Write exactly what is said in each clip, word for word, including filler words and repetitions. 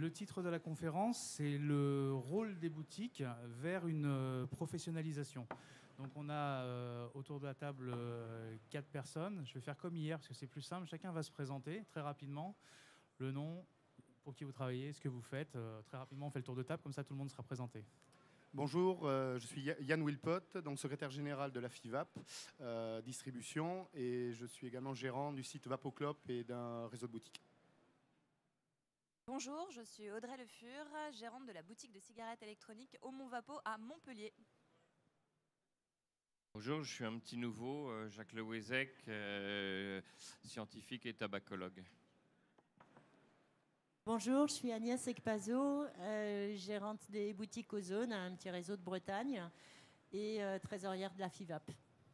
le titre de la conférence, c'est le rôle des boutiques vers une euh, professionnalisation. Donc on a euh, autour de la table euh, quatre personnes. Je vais faire comme hier parce que c'est plus simple. Chacun va se présenter très rapidement. Le nom, pour qui vous travaillez, ce que vous faites. Euh, très rapidement, on fait le tour de table, comme ça tout le monde sera présenté. Bonjour, euh, je suis Yann Wilpot, donc secrétaire général de la FIVAP euh, Distribution, et je suis également gérant du site Vapoclop et d'un réseau de boutiques. Bonjour, je suis Audrey Le Fur, gérante de la boutique de cigarettes électroniques au Mont Vapo à Montpellier. Bonjour, je suis un petit nouveau, euh, Jacques Lewezek, euh, scientifique et tabacologue. Bonjour, je suis Agnès Ekpazo, euh, gérante des boutiques Ozone, un petit réseau de Bretagne, et euh, trésorière de la FIVAP.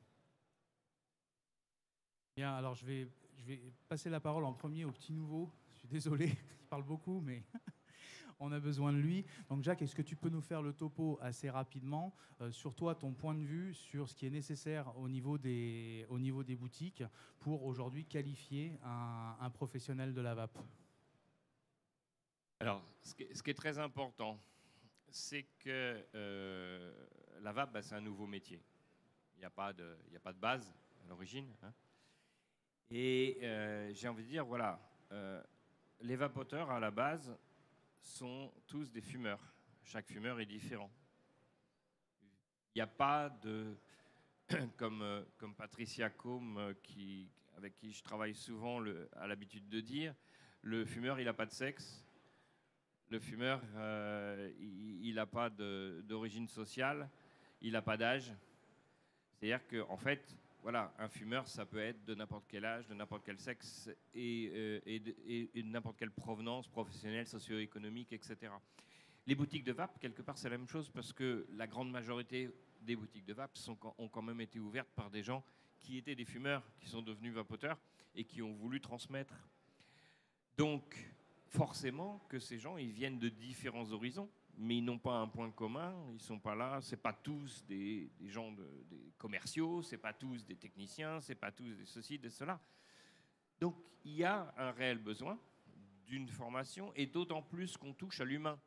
Bien, alors je vais, je vais passer la parole en premier au petit nouveau. Je suis désolé, il parle beaucoup, mais on a besoin de lui. Donc Jacques, est-ce que tu peux nous faire le topo assez rapidement euh, sur toi, ton point de vue, sur ce qui est nécessaire au niveau des, au niveau des boutiques pour aujourd'hui qualifier un, un professionnel de la vape? Alors, ce qui est, ce qui est très important, c'est que euh, la vape, bah, c'est un nouveau métier. Il n'y a pas de, il n'y a pas de base à l'origine. Hein. Et euh, j'ai envie de dire, voilà, euh, les vapoteurs à la base sont tous des fumeurs. Chaque fumeur est différent. Il n'y a pas de, comme, euh, comme Patricia Combe, euh, qui, avec qui je travaille souvent, le, a l'habitude de dire, le fumeur, il n'a pas de sexe. Le fumeur, euh, il n'a pas d'origine sociale, il n'a pas d'âge. C'est-à-dire qu'en en fait, voilà, un fumeur, ça peut être de n'importe quel âge, de n'importe quel sexe et, euh, et de, et de n'importe quelle provenance professionnelle, socio-économique, et cetera. Les boutiques de vape, quelque part, c'est la même chose parce que la grande majorité des boutiques de vape sont, ont quand même été ouvertes par des gens qui étaient des fumeurs, qui sont devenus vapoteurs et qui ont voulu transmettre. Donc, forcément que ces gens, ils viennent de différents horizons, mais ils n'ont pas un point commun. Ils sont pas là. C'est pas tous des, des gens de, des commerciaux, c'est pas tous des techniciens, c'est pas tous des ceci, de cela. Donc il y a un réel besoin d'une formation, et d'autant plus qu'on touche à l'humain.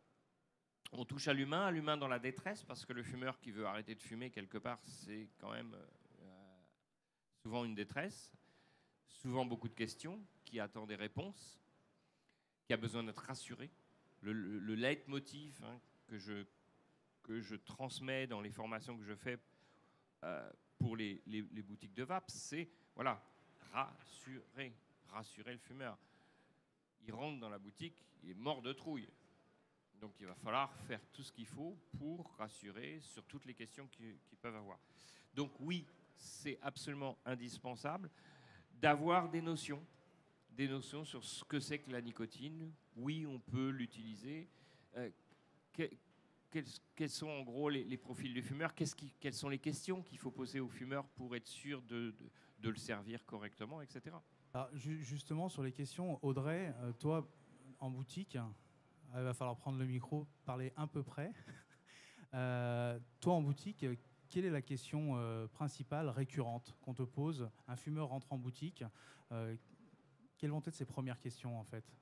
On touche à l'humain, à l'humain dans la détresse, parce que le fumeur qui veut arrêter de fumer quelque part, c'est quand même euh, souvent une détresse, souvent beaucoup de questions, qui attend des réponses, qui a besoin d'être rassuré. Le, le, le leitmotiv hein, que, je, que je transmets dans les formations que je fais euh, pour les, les, les boutiques de vape, c'est voilà, rassurer, rassurer le fumeur. Il rentre dans la boutique, il est mort de trouille. Donc il va falloir faire tout ce qu'il faut pour rassurer sur toutes les questions qu'ils qu'ils peuvent avoir. Donc oui, c'est absolument indispensable d'avoir des notions. Des notions sur ce que c'est que la nicotine. Oui, on peut l'utiliser. Euh, que, quels, quels sont en gros les, les profils du fumeur? Qu'est-ce qui, Quelles sont les questions qu'il faut poser au fumeur pour être sûr de, de, de le servir correctement, et cetera. Alors, ju justement, sur les questions, Audrey, euh, toi, en boutique, il va falloir prendre le micro, parler un peu près. euh, toi, en boutique, quelle est la question euh, principale, récurrente, qu'on te pose? Un fumeur rentre en boutique. Euh, Quelles vont être ses premières questions, en fait?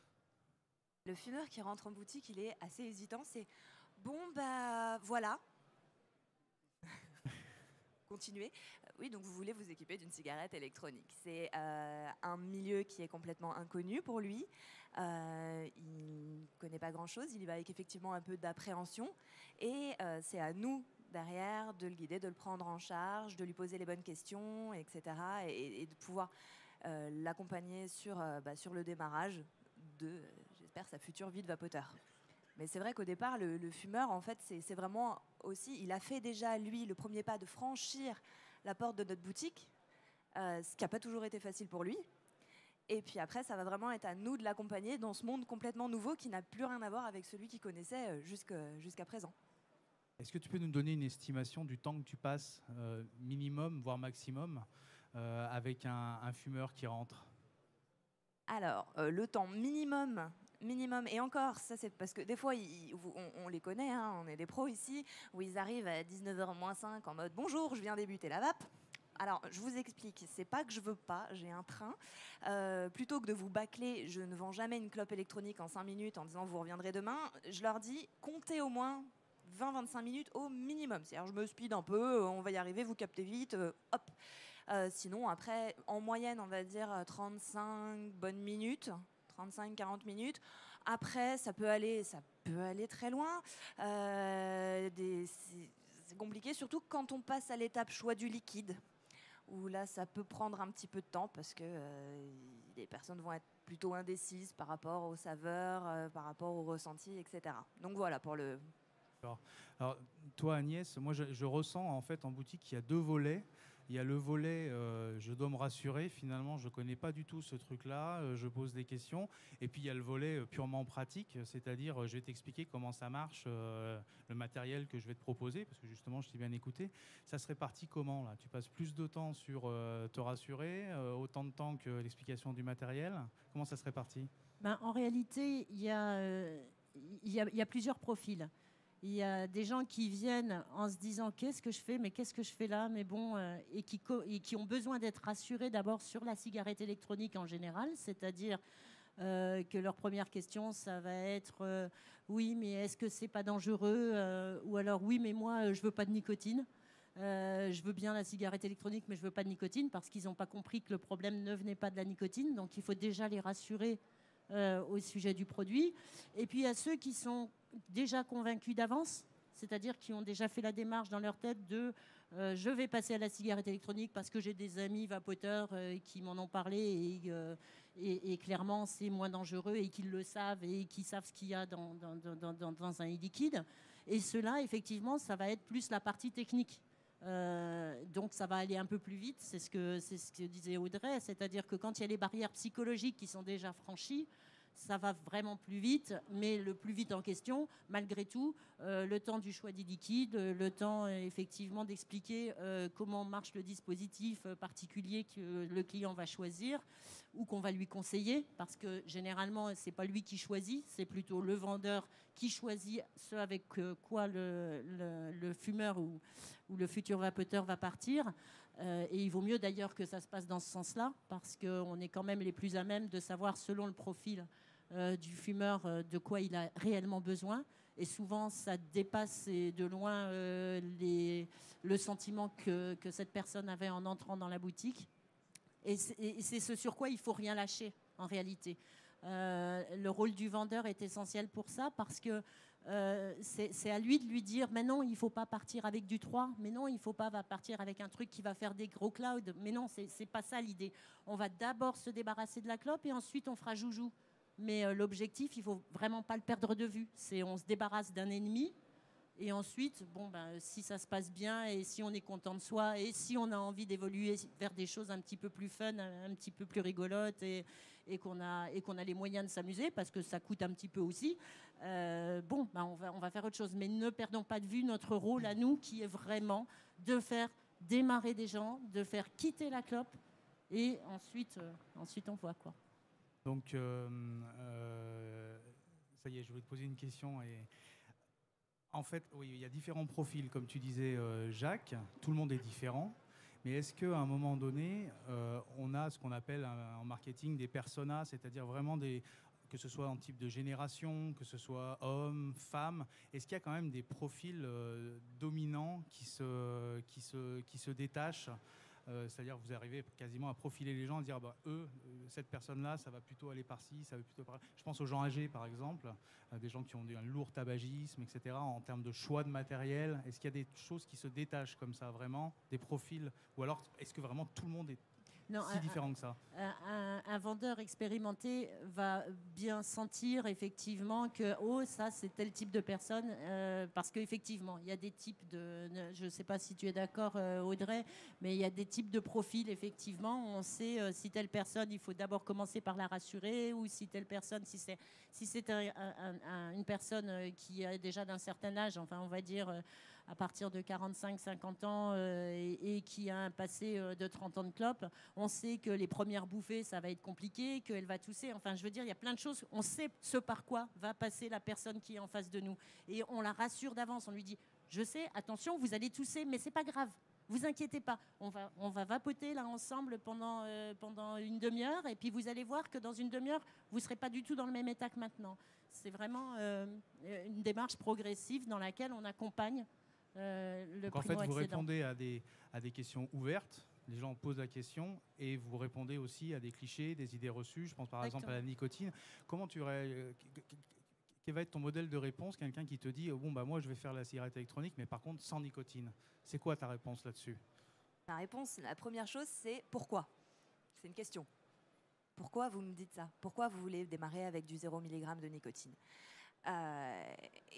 Le fumeur qui rentre en boutique, il est assez hésitant. C'est bon, bah voilà. Continuez. Oui, donc vous voulez vous équiper d'une cigarette électronique. C'est euh, un milieu qui est complètement inconnu pour lui. Euh, il ne connaît pas grand-chose. Il y va avec effectivement un peu d'appréhension. Et euh, c'est à nous, derrière, de le guider, de le prendre en charge, de lui poser les bonnes questions, et cetera. Et, et de pouvoir euh, l'accompagner sur, euh, bah, sur le démarrage de, euh, j'espère, sa future vie de vapoteur. Mais c'est vrai qu'au départ, le, le fumeur, en fait, c'est vraiment aussi... Il a fait déjà, lui, le premier pas de franchir la porte de notre boutique, euh, ce qui n'a pas toujours été facile pour lui. Et puis après, ça va vraiment être à nous de l'accompagner dans ce monde complètement nouveau qui n'a plus rien à voir avec celui qu'il connaissait jusqu'à jusqu'à présent. Est-ce que tu peux nous donner une estimation du temps que tu passes, euh, minimum, voire maximum, euh, avec un, un fumeur qui rentre? Alors, euh, le temps minimum... Minimum, et encore, ça c'est parce que des fois, ils, on, on les connaît, hein, on est des pros ici, où ils arrivent à dix-neuf heures moins cinq en mode « Bonjour, je viens débuter la vape ». Alors, je vous explique. C'est pas que je veux pas, j'ai un train. Euh, plutôt que de vous bâcler, je ne vends jamais une clope électronique en cinq minutes en disant vous reviendrez demain. Je leur dis comptez au moins vingt à vingt-cinq minutes au minimum. C'est-à-dire, je me speed un peu, on va y arriver, vous captez vite, euh, hop. Euh, sinon, après, en moyenne, on va dire trente-cinq bonnes minutes, trente-cinq à quarante minutes. Après, ça peut aller, ça peut aller très loin. Euh, des, c'est, c'est compliqué, surtout quand on passe à l'étape choix du liquide, où là, ça peut prendre un petit peu de temps parce que euh, les personnes vont être plutôt indécises par rapport aux saveurs, euh, par rapport au ressenti, et cetera. Donc voilà pour le... Alors, alors, toi, Agnès, moi, je, je ressens en fait en boutique qu'il y a deux volets. Il y a le volet, euh, je dois me rassurer, finalement, je ne connais pas du tout ce truc-là, euh, je pose des questions. Et puis, il y a le volet euh, purement pratique, c'est-à-dire, euh, je vais t'expliquer comment ça marche, euh, le matériel que je vais te proposer, parce que justement, je t'ai bien écouté. Ça se répartit comment, là? Tu passes plus de temps sur euh, te rassurer, euh, autant de temps que l'explication du matériel? Comment ça se répartit? Ben, en réalité, il y a, euh, il y a, il y a plusieurs profils. Il y a des gens qui viennent en se disant qu'est-ce que je fais, mais qu'est-ce que je fais là, mais bon, euh, et, qui et qui ont besoin d'être rassurés d'abord sur la cigarette électronique en général, c'est-à-dire euh, que leur première question, ça va être euh, oui, mais est-ce que c'est pas dangereux, euh, ou alors oui, mais moi, je veux pas de nicotine. Euh, je veux bien la cigarette électronique, mais je veux pas de nicotine, parce qu'ils n'ont pas compris que le problème ne venait pas de la nicotine. Donc, il faut déjà les rassurer euh, au sujet du produit. Et puis, il y a ceux qui sont déjà convaincus d'avance, c'est-à-dire qui ont déjà fait la démarche dans leur tête de euh, je vais passer à la cigarette électronique parce que j'ai des amis vapoteurs euh, qui m'en ont parlé et, euh, et, et clairement c'est moins dangereux et qu'ils le savent et qui savent ce qu'il y a dans, dans, dans, dans, dans un e-liquide. Et cela, effectivement, ça va être plus la partie technique. Euh, donc ça va aller un peu plus vite, c'est ce que, c'est ce que disait Audrey, c'est-à-dire que quand il y a les barrières psychologiques qui sont déjà franchies, ça va vraiment plus vite, mais le plus vite en question, malgré tout, euh, le temps du choix des liquides, le temps euh, effectivement d'expliquer euh, comment marche le dispositif euh, particulier que le client va choisir ou qu'on va lui conseiller, parce que généralement, c'est pas lui qui choisit, c'est plutôt le vendeur qui choisit ce avec euh, quoi le, le, le fumeur ou, ou le futur vapoteur va partir. Euh, et il vaut mieux d'ailleurs que ça se passe dans ce sens-là, parce qu'on est quand même les plus à même de savoir, selon le profil euh, du fumeur, euh, de quoi il a réellement besoin. Et souvent, ça dépasse de loin euh, les, le sentiment que, que cette personne avait en entrant dans la boutique. Et c'est, et c'est ce sur quoi il ne faut rien lâcher, en réalité. Euh, le rôle du vendeur est essentiel pour ça, parce que Euh, c'est, c'est à lui de lui dire mais non, il ne faut pas partir avec du trois, mais non, il ne faut pas va partir avec un truc qui va faire des gros clouds, mais non, c'est, c'est pas ça l'idée. On va d'abord se débarrasser de la clope et ensuite on fera joujou. Mais euh, l'objectif, il ne faut vraiment pas le perdre de vue. C'est on se débarrasse d'un ennemi et ensuite, bon, ben, si ça se passe bien et si on est content de soi et si on a envie d'évoluer vers des choses un petit peu plus fun, un petit peu plus rigolotes et, et, qu'on, a, et qu'on a les moyens de s'amuser, parce que ça coûte un petit peu aussi, euh, bon, ben, on, va, on va faire autre chose. Mais ne perdons pas de vue notre rôle à nous, qui est vraiment de faire démarrer des gens, de faire quitter la clope et ensuite, euh, ensuite on voit quoi. Donc, euh, euh, ça y est, je voulais te poser une question et... En fait, oui, il y a différents profils, comme tu disais, euh, Jacques. Tout le monde est différent. Mais est-ce qu'à un moment donné, euh, on a ce qu'on appelle un, en marketing des personas, c'est-à-dire vraiment des, que ce soit en type de génération, que ce soit homme, femme, est-ce qu'il y a quand même des profils euh, dominants qui se, qui se, qui se détachent? Euh, c'est-à-dire que vous arrivez quasiment à profiler les gens, à dire bah, eux, cette personne-là, ça va plutôt aller par-ci, ça va plutôt par là. Je pense aux gens âgés, par exemple, euh, des gens qui ont un lourd tabagisme, et cetera, en termes de choix de matériel. Est-ce qu'il y a des choses qui se détachent comme ça, vraiment, des profils? Ou alors, est-ce que vraiment tout le monde est non, si un, différent que ça? Un, un, un vendeur expérimenté va bien sentir effectivement que oh, ça c'est tel type de personne, euh, parce qu'effectivement il y a des types de, je ne sais pas si tu es d'accord euh, Audrey, mais il y a des types de profils effectivement. On sait euh, si telle personne il faut d'abord commencer par la rassurer, ou si telle personne, si c'est, si c'est un, un, un, une personne qui est déjà d'un certain âge, enfin on va dire euh, à partir de quarante-cinq à cinquante ans euh, et, et qui a un passé euh, de trente ans de clope, on sait que les premières bouffées, ça va être compliqué, qu'elle va tousser. Enfin, je veux dire, il y a plein de choses. On sait ce par quoi va passer la personne qui est en face de nous. Et on la rassure d'avance. On lui dit, je sais, attention, vous allez tousser, mais c'est pas grave. Vous inquiétez pas, on va, on va vapoter là ensemble pendant, euh, pendant une demi-heure et puis vous allez voir que dans une demi-heure, vous ne serez pas du tout dans le même état que maintenant. C'est vraiment euh, une démarche progressive dans laquelle on accompagne euh, le Donc en fait, vous primo-accédant. répondez à des, à des questions ouvertes. Les gens posent la question et vous répondez aussi à des clichés, des idées reçues. Je pense par exemple à la nicotine. Comment tu ré... Quel va être ton modèle de réponse? Quelqu'un qui te dit bon bah moi je vais faire la cigarette électronique, mais par contre sans nicotine. C'est quoi ta réponse là-dessus? Ma réponse, la première chose, c'est pourquoi? C'est une question. Pourquoi vous me dites ça? Pourquoi vous voulez démarrer avec du zéro milligramme de nicotine? Euh,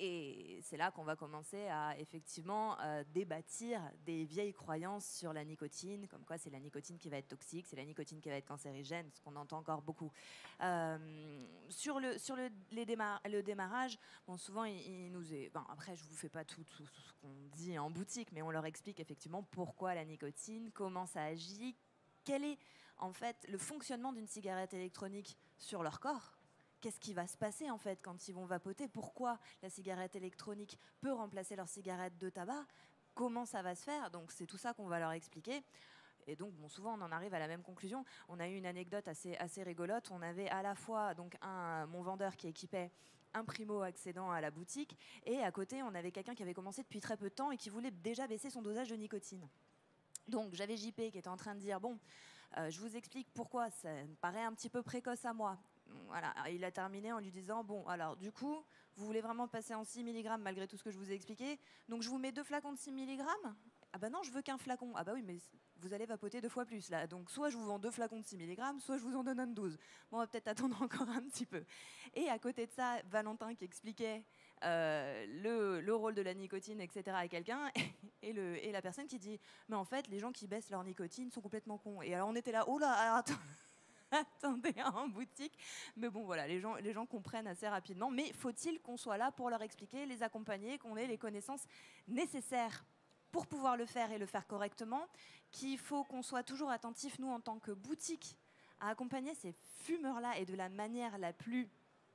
et c'est là qu'on va commencer à effectivement euh, débâtir des vieilles croyances sur la nicotine, comme quoi c'est la nicotine qui va être toxique, c'est la nicotine qui va être cancérigène, ce qu'on entend encore beaucoup. Euh, sur le, sur le, les démar le démarrage, bon, souvent il, il nous est... Bon, après, je ne vous fais pas tout, tout, tout ce qu'on dit en boutique, mais on leur explique effectivement pourquoi la nicotine, comment ça agit, quel est en fait le fonctionnement d'une cigarette électronique sur leur corps. Qu'est-ce qui va se passer en fait quand ils vont vapoter? Pourquoi la cigarette électronique peut remplacer leur cigarette de tabac? Comment ça va se faire? Donc c'est tout ça qu'on va leur expliquer. Et donc bon, souvent on en arrive à la même conclusion. On a eu une anecdote assez, assez rigolote. On avait à la fois donc, un, mon vendeur qui équipait un primo-accédant à la boutique et à côté on avait quelqu'un qui avait commencé depuis très peu de temps et qui voulait déjà baisser son dosage de nicotine. Donc j'avais J P qui était en train de dire bon, euh, je vous explique pourquoi ça me paraît un petit peu précoce à moi. Voilà, il a terminé en lui disant bon, alors du coup, vous voulez vraiment passer en six milligrammes malgré tout ce que je vous ai expliqué, donc je vous mets deux flacons de six milligrammes. Ah bah non, je veux qu'un flacon. Ah bah oui, mais vous allez vapoter deux fois plus là. Donc soit je vous vends deux flacons de six milligrammes, soit je vous en donne un de douze. Bon, on va peut-être attendre encore un petit peu. Et à côté de ça, Valentin qui expliquait euh, le, le rôle de la nicotine, et cetera à quelqu'un, et, le, et la personne qui dit mais en fait, les gens qui baissent leur nicotine sont complètement cons. Et alors on était là, oh là, alors, attends. Attendez, en boutique. Mais bon, voilà, les gens, les gens comprennent assez rapidement. Mais faut-il qu'on soit là pour leur expliquer, les accompagner, qu'on ait les connaissances nécessaires pour pouvoir le faire et le faire correctement, qu'il faut qu'on soit toujours attentif, nous, en tant que boutique, à accompagner ces fumeurs-là et de la manière la plus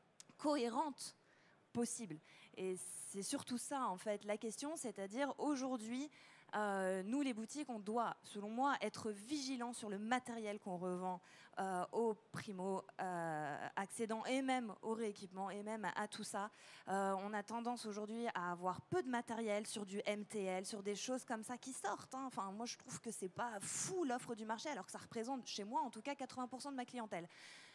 cohérente possible. Et c'est surtout ça, en fait, la question, c'est-à-dire aujourd'hui, Euh, nous, les boutiques, on doit, selon moi, être vigilants sur le matériel qu'on revend euh, aux primo-accédants euh, et même au rééquipement et même à, à tout ça. Euh, on a tendance aujourd'hui à avoir peu de matériel sur du M T L, sur des choses comme ça qui sortent. Hein. Enfin, moi, je trouve que c'est pas fou l'offre du marché, alors que ça représente, chez moi, en tout cas, quatre-vingts pour cent de ma clientèle.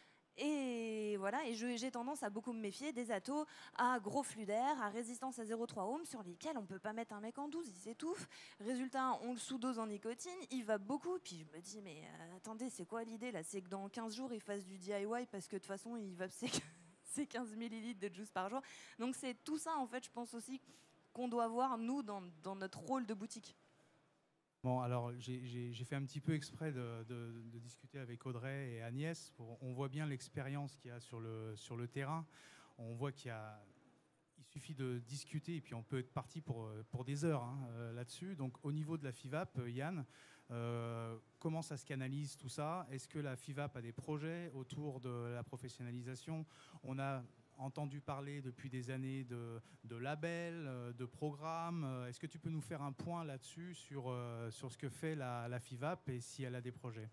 Et voilà, et j'ai tendance à beaucoup me méfier des atos à gros flux d'air, à résistance à zéro virgule trois ohms, sur lesquels on ne peut pas mettre un mec en douze, il s'étouffe. Résultat, on le sous-dose en nicotine, il va beaucoup. Puis je me dis, mais euh, attendez, c'est quoi l'idée là? C'est que dans quinze jours, il fasse du D I Y parce que de toute façon, il va c'est quinze millilitres de juice par jour. Donc c'est tout ça, en fait, je pense aussi qu'on doit voir, nous, dans, dans notre rôle de boutique. Bon, alors j'ai fait un petit peu exprès de, de, de discuter avec Audrey et Agnès. Pour, on voit bien l'expérience qu'il y a sur le, sur le terrain. On voit qu'il il suffit de discuter et puis on peut être parti pour, pour des heures hein, là-dessus. Donc au niveau de la FIVAP, Yann, euh, comment ça se canalise tout ça? Est-ce que la FIVAP a des projets autour de la professionnalisation? On a entendu parler depuis des années de, de labels, de programmes. Est-ce que tu peux nous faire un point là-dessus sur, euh, sur ce que fait la, la FIVAP et si elle a des projets?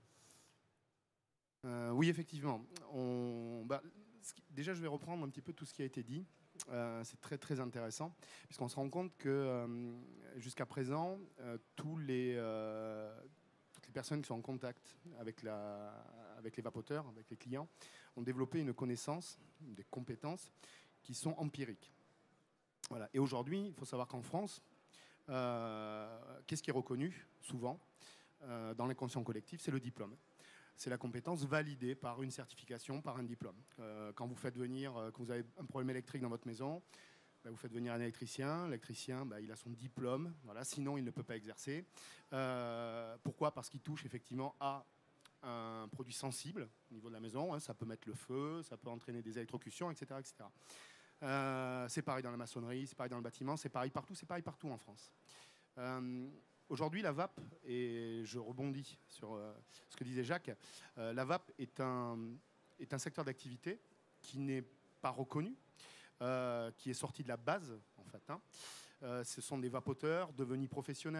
euh, Oui, effectivement. On, bah, déjà, je vais reprendre un petit peu tout ce qui a été dit. Euh, c'est très très intéressant, puisqu'on se rend compte que euh, jusqu'à présent, euh, tous les, euh, toutes les personnes qui sont en contact avec, la, avec les vapoteurs, avec les clients, ont développé une connaissance, des compétences qui sont empiriques. Voilà. Et aujourd'hui, il faut savoir qu'en France, euh, qu'est-ce qui est reconnu souvent euh, dans l'inconscient collectif? C'est le diplôme. C'est la compétence validée par une certification, par un diplôme. Euh, quand vous faites venir, euh, quand vous avez un problème électrique dans votre maison, bah, vous faites venir un électricien. L'électricien, bah, il a son diplôme. Voilà, sinon, il ne peut pas exercer. Euh, pourquoi? Parce qu'il touche effectivement à un produit sensible au niveau de la maison. Hein, ça peut mettre le feu, ça peut entraîner des électrocutions, et cetera et cetera. Euh, c'est pareil dans la maçonnerie, c'est pareil dans le bâtiment, c'est pareil partout, c'est pareil partout en France. Euh, Aujourd'hui, la V A P, et je rebondis sur euh, ce que disait Jacques, euh, la V A P est un, est un secteur d'activité qui n'est pas reconnu, euh, qui est sorti de la base, en fait. Hein. Euh, ce sont des vapoteurs devenus professionnels,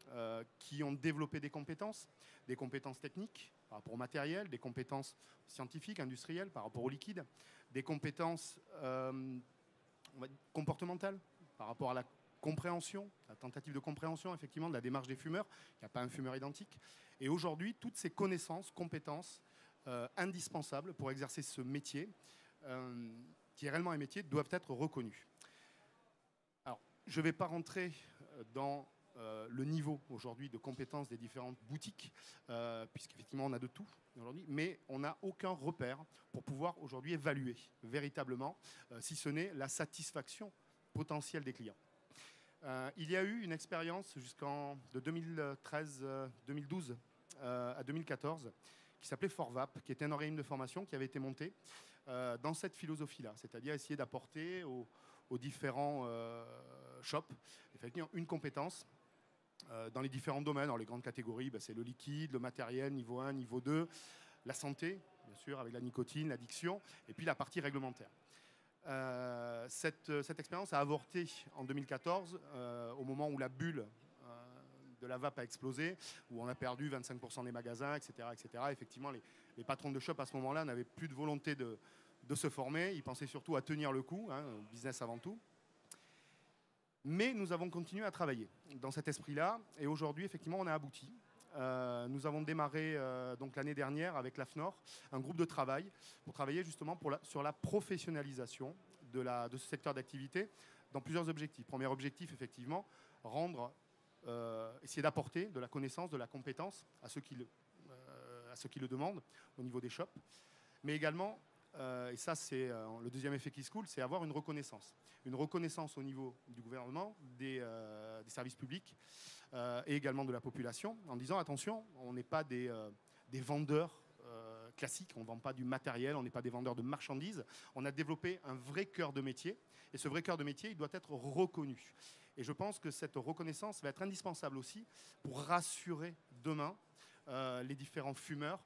euh, qui ont développé des compétences, des compétences techniques par rapport au matériel, des compétences scientifiques, industrielles par rapport au liquide, des compétences euh, on va dire, comportementales par rapport à la compréhension, la tentative de compréhension effectivement de la démarche des fumeurs. Il n'y a pas un fumeur identique. Et aujourd'hui, toutes ces connaissances, compétences euh, indispensables pour exercer ce métier, euh, qui est réellement un métier, doivent être reconnues. Alors, je ne vais pas rentrer dans euh, le niveau aujourd'hui de compétences des différentes boutiques, euh, puisqu'effectivement on a de tout aujourd'hui, mais on n'a aucun repère pour pouvoir aujourd'hui évaluer véritablement, euh, si ce n'est la satisfaction potentielle des clients. Euh, il y a eu une expérience jusqu'en de deux mille treize deux mille douze euh, à deux mille quatorze qui s'appelait Forvap, qui était un organisme de formation qui avait été monté euh, dans cette philosophie-là, c'est-à-dire essayer d'apporter aux, aux différents euh, shops effectivement une compétence euh, dans les différents domaines. Alors, les grandes catégories, ben, c'est le liquide, le matériel, niveau un, niveau deux, la santé, bien sûr, avec la nicotine, l'addiction, et puis la partie réglementaire. Euh, cette, cette expérience a avorté en deux mille quatorze, euh, au moment où la bulle euh, de la vape a explosé, où on a perdu vingt-cinq pour cent des magasins, et cetera, et cetera. Effectivement, les, les patrons de shop à ce moment-là n'avaient plus de volonté de, de se former. Ils pensaient surtout à tenir le coup, hein, business avant tout. Mais nous avons continué à travailler dans cet esprit-là, et aujourd'hui, effectivement, on a abouti. Euh, nous avons démarré euh, donc l'année dernière avec l'A F N O R un groupe de travail pour travailler justement pour la, sur la professionnalisation de, la, de ce secteur d'activité dans plusieurs objectifs. Premier objectif, effectivement, rendre, euh, essayer d'apporter de la connaissance, de la compétence à ceux qui le, euh, à ceux qui le demandent au niveau des shops, mais également, euh, et ça c'est euh, le deuxième effet qui se coule, c'est avoir une reconnaissance. Une reconnaissance au niveau du gouvernement, des, euh, des services publics euh, et également de la population, en disant attention, on n'est pas des, euh, des vendeurs euh, classiques, on ne vend pas du matériel, on n'est pas des vendeurs de marchandises, on a développé un vrai cœur de métier, et ce vrai cœur de métier, il doit être reconnu. Et je pense que cette reconnaissance va être indispensable aussi pour rassurer demain euh, les différents fumeurs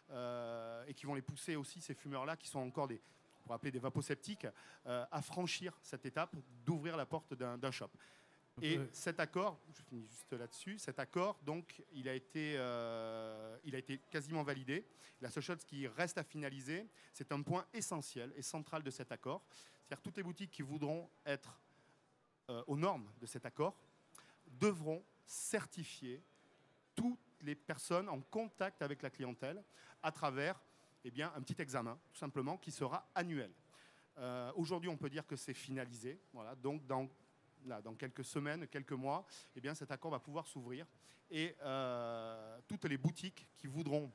euh, et qui vont les pousser aussi, ces fumeurs-là, qui sont encore des... pour appeler des vaposceptiques, euh, à franchir cette étape d'ouvrir la porte d'un, d'un shop. Et euh... cet accord, je finis juste là-dessus, cet accord, donc, il a été, euh, il a été quasiment validé. La seule chose qui reste à finaliser, c'est un point essentiel et central de cet accord. C'est-à-dire toutes les boutiques qui voudront être euh, aux normes de cet accord devront certifier toutes les personnes en contact avec la clientèle à travers eh bien, un petit examen, tout simplement, qui sera annuel. Euh, aujourd'hui, on peut dire que c'est finalisé. Voilà, donc, dans, là, dans quelques semaines, quelques mois, eh bien, cet accord va pouvoir s'ouvrir. Et euh, toutes les boutiques qui voudront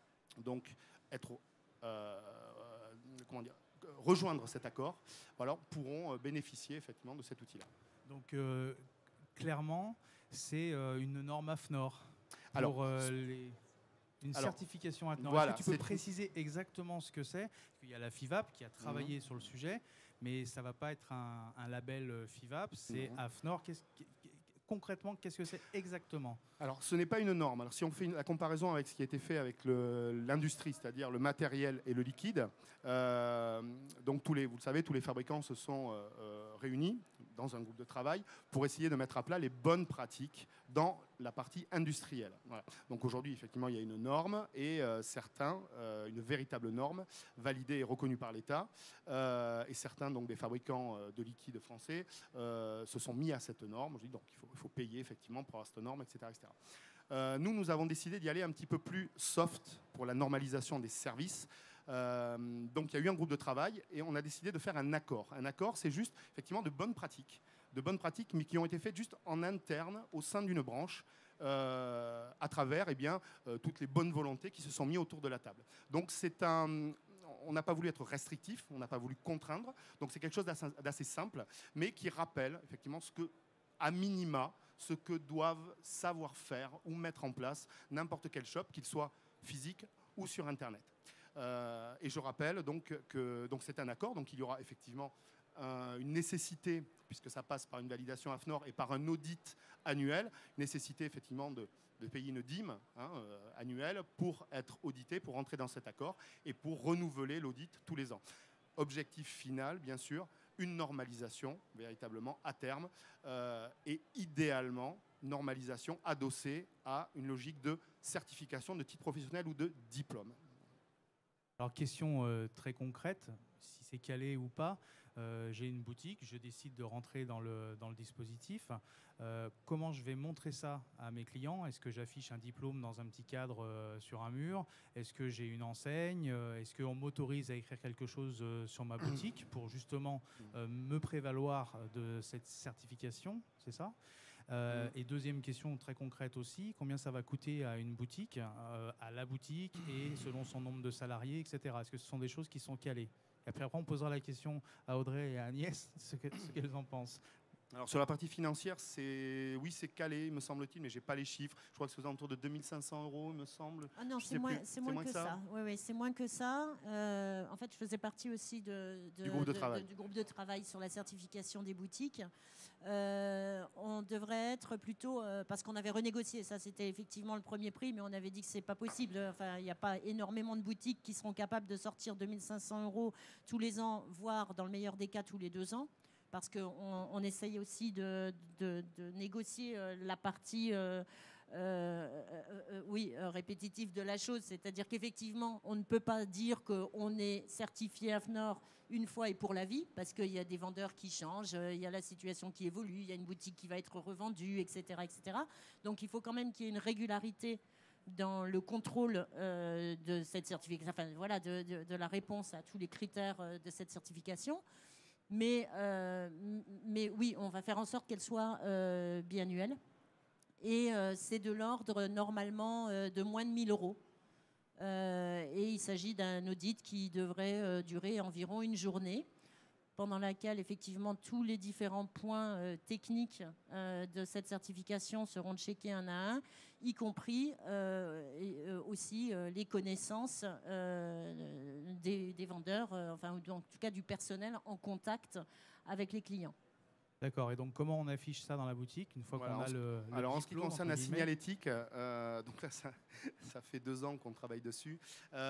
donc être, euh, comment dire, rejoindre cet accord, voilà, pourront bénéficier effectivement de cet outil-là. Donc, euh, clairement, c'est euh, une norme A F N O R pour Alors, euh, les... Une Alors, certification A F N O R. Voilà, Est-ce que tu peux préciser exactement ce que c'est? Il y a la FIVAP qui a travaillé mmh. sur le sujet, mais ça ne va pas être un, un label FIVAP, c'est mmh. A F N O R. Qu'est-ce, concrètement, qu'est-ce que c'est exactement? Alors, ce n'est pas une norme. Alors, si on fait une, la comparaison avec ce qui a été fait avec le, l'industrie, c'est-à-dire le matériel et le liquide, euh, donc tous les, vous le savez, tous les fabricants se sont euh, euh, réunis dans un groupe de travail pour essayer de mettre à plat les bonnes pratiques dans la partie industrielle. Voilà. Donc aujourd'hui, effectivement, il y a une norme et euh, certains, euh, une véritable norme validée et reconnue par l'État. Euh, et certains, donc des fabricants euh, de liquide français, euh, se sont mis à cette norme. Je dis donc il faut, il faut payer effectivement pour avoir cette norme, et cetera, et cetera. Euh, nous, nous avons décidé d'y aller un petit peu plus soft pour la normalisation des services. Euh, donc il y a eu un groupe de travail et on a décidé de faire un accord. Un accord, c'est juste effectivement de bonnes pratiques, de bonnes pratiques, mais qui ont été faites juste en interne au sein d'une branche, euh, à travers eh bien, euh, toutes les bonnes volontés qui se sont mises autour de la table. Donc c'est un... On n'a pas voulu être restrictif, on n'a pas voulu contraindre, donc c'est quelque chose d'assez, d'assez simple, mais qui rappelle effectivement ce que, à minima, ce que doivent savoir faire ou mettre en place n'importe quel shop, qu'il soit physique ou sur Internet. Euh, et je rappelle donc que donc c'est un accord, donc il y aura effectivement euh, une nécessité, puisque ça passe par une validation A F N O R et par un audit annuel, nécessité effectivement de, de payer une dîme hein, euh, annuelle pour être audité, pour entrer dans cet accord et pour renouveler l'audit tous les ans. Objectif final, bien sûr, une normalisation véritablement à terme euh, et idéalement, normalisation adossée à une logique de certification de titre professionnel ou de diplôme. Alors, question euh, très concrète, si c'est calé ou pas. Euh, j'ai une boutique, je décide de rentrer dans le, dans le dispositif. Euh, comment je vais montrer ça à mes clients? Est-ce que j'affiche un diplôme dans un petit cadre euh, sur un mur? Est-ce que j'ai une enseigne? Est-ce qu'on m'autorise à écrire quelque chose euh, sur ma boutique pour justement euh, me prévaloir de cette certification? C'est ça? Euh, et deuxième question très concrète aussi, combien ça va coûter à une boutique, euh, à la boutique et selon son nombre de salariés, et cetera. Est-ce que ce sont des choses qui sont calées? Et après, après, on posera la question à Audrey et à Agnès, ce qu'elles en pensent. Alors sur la partie financière, c'est oui, c'est calé, me semble-t-il, mais j'ai pas les chiffres. Je crois que c'est aux alentours de deux mille cinq cents euros, il me semble. Ah non, c'est moins, moins, moins que ça. ça. Oui, oui, c'est moins que ça. Euh, en fait, je faisais partie aussi de, de, du, groupe de de, travail. De, du groupe de travail sur la certification des boutiques. Euh, on devrait être plutôt, euh, parce qu'on avait renégocié, ça c'était effectivement le premier prix, mais on avait dit que c'est pas possible. Enfin, il n'y a pas énormément de boutiques qui seront capables de sortir deux mille cinq cents euros tous les ans, voire dans le meilleur des cas tous les deux ans. Parce qu'on on essaye aussi de, de, de négocier euh, la partie euh, euh, euh, oui, euh, répétitive de la chose. C'est-à-dire qu'effectivement, on ne peut pas dire qu'on est certifié A F N O R une fois et pour la vie, parce qu'il y a des vendeurs qui changent, il y a la situation qui évolue, il y a une boutique qui va être revendue, et cetera, et cetera. Donc il faut quand même qu'il y ait une régularité dans le contrôle euh, de cette certification, enfin, voilà, de, de, de la réponse à tous les critères de cette certification. Mais, euh, mais oui, on va faire en sorte qu'elle soit euh, biannuelle. Et euh, c'est de l'ordre, normalement, euh, de moins de mille euros. Euh, et il s'agit d'un audit qui devrait euh, durer environ une journée, pendant laquelle, effectivement, tous les différents points euh, techniques euh, de cette certification seront checkés un à un, y compris euh, et, euh, aussi euh, les connaissances euh, des, des vendeurs, euh, enfin, ou en tout cas du personnel en contact avec les clients. D'accord. Et donc, comment on affiche ça dans la boutique une fois voilà, qu'on a le, le Alors, en ce qui concerne la signalétique, euh, donc là, ça, ça fait deux ans qu'on travaille dessus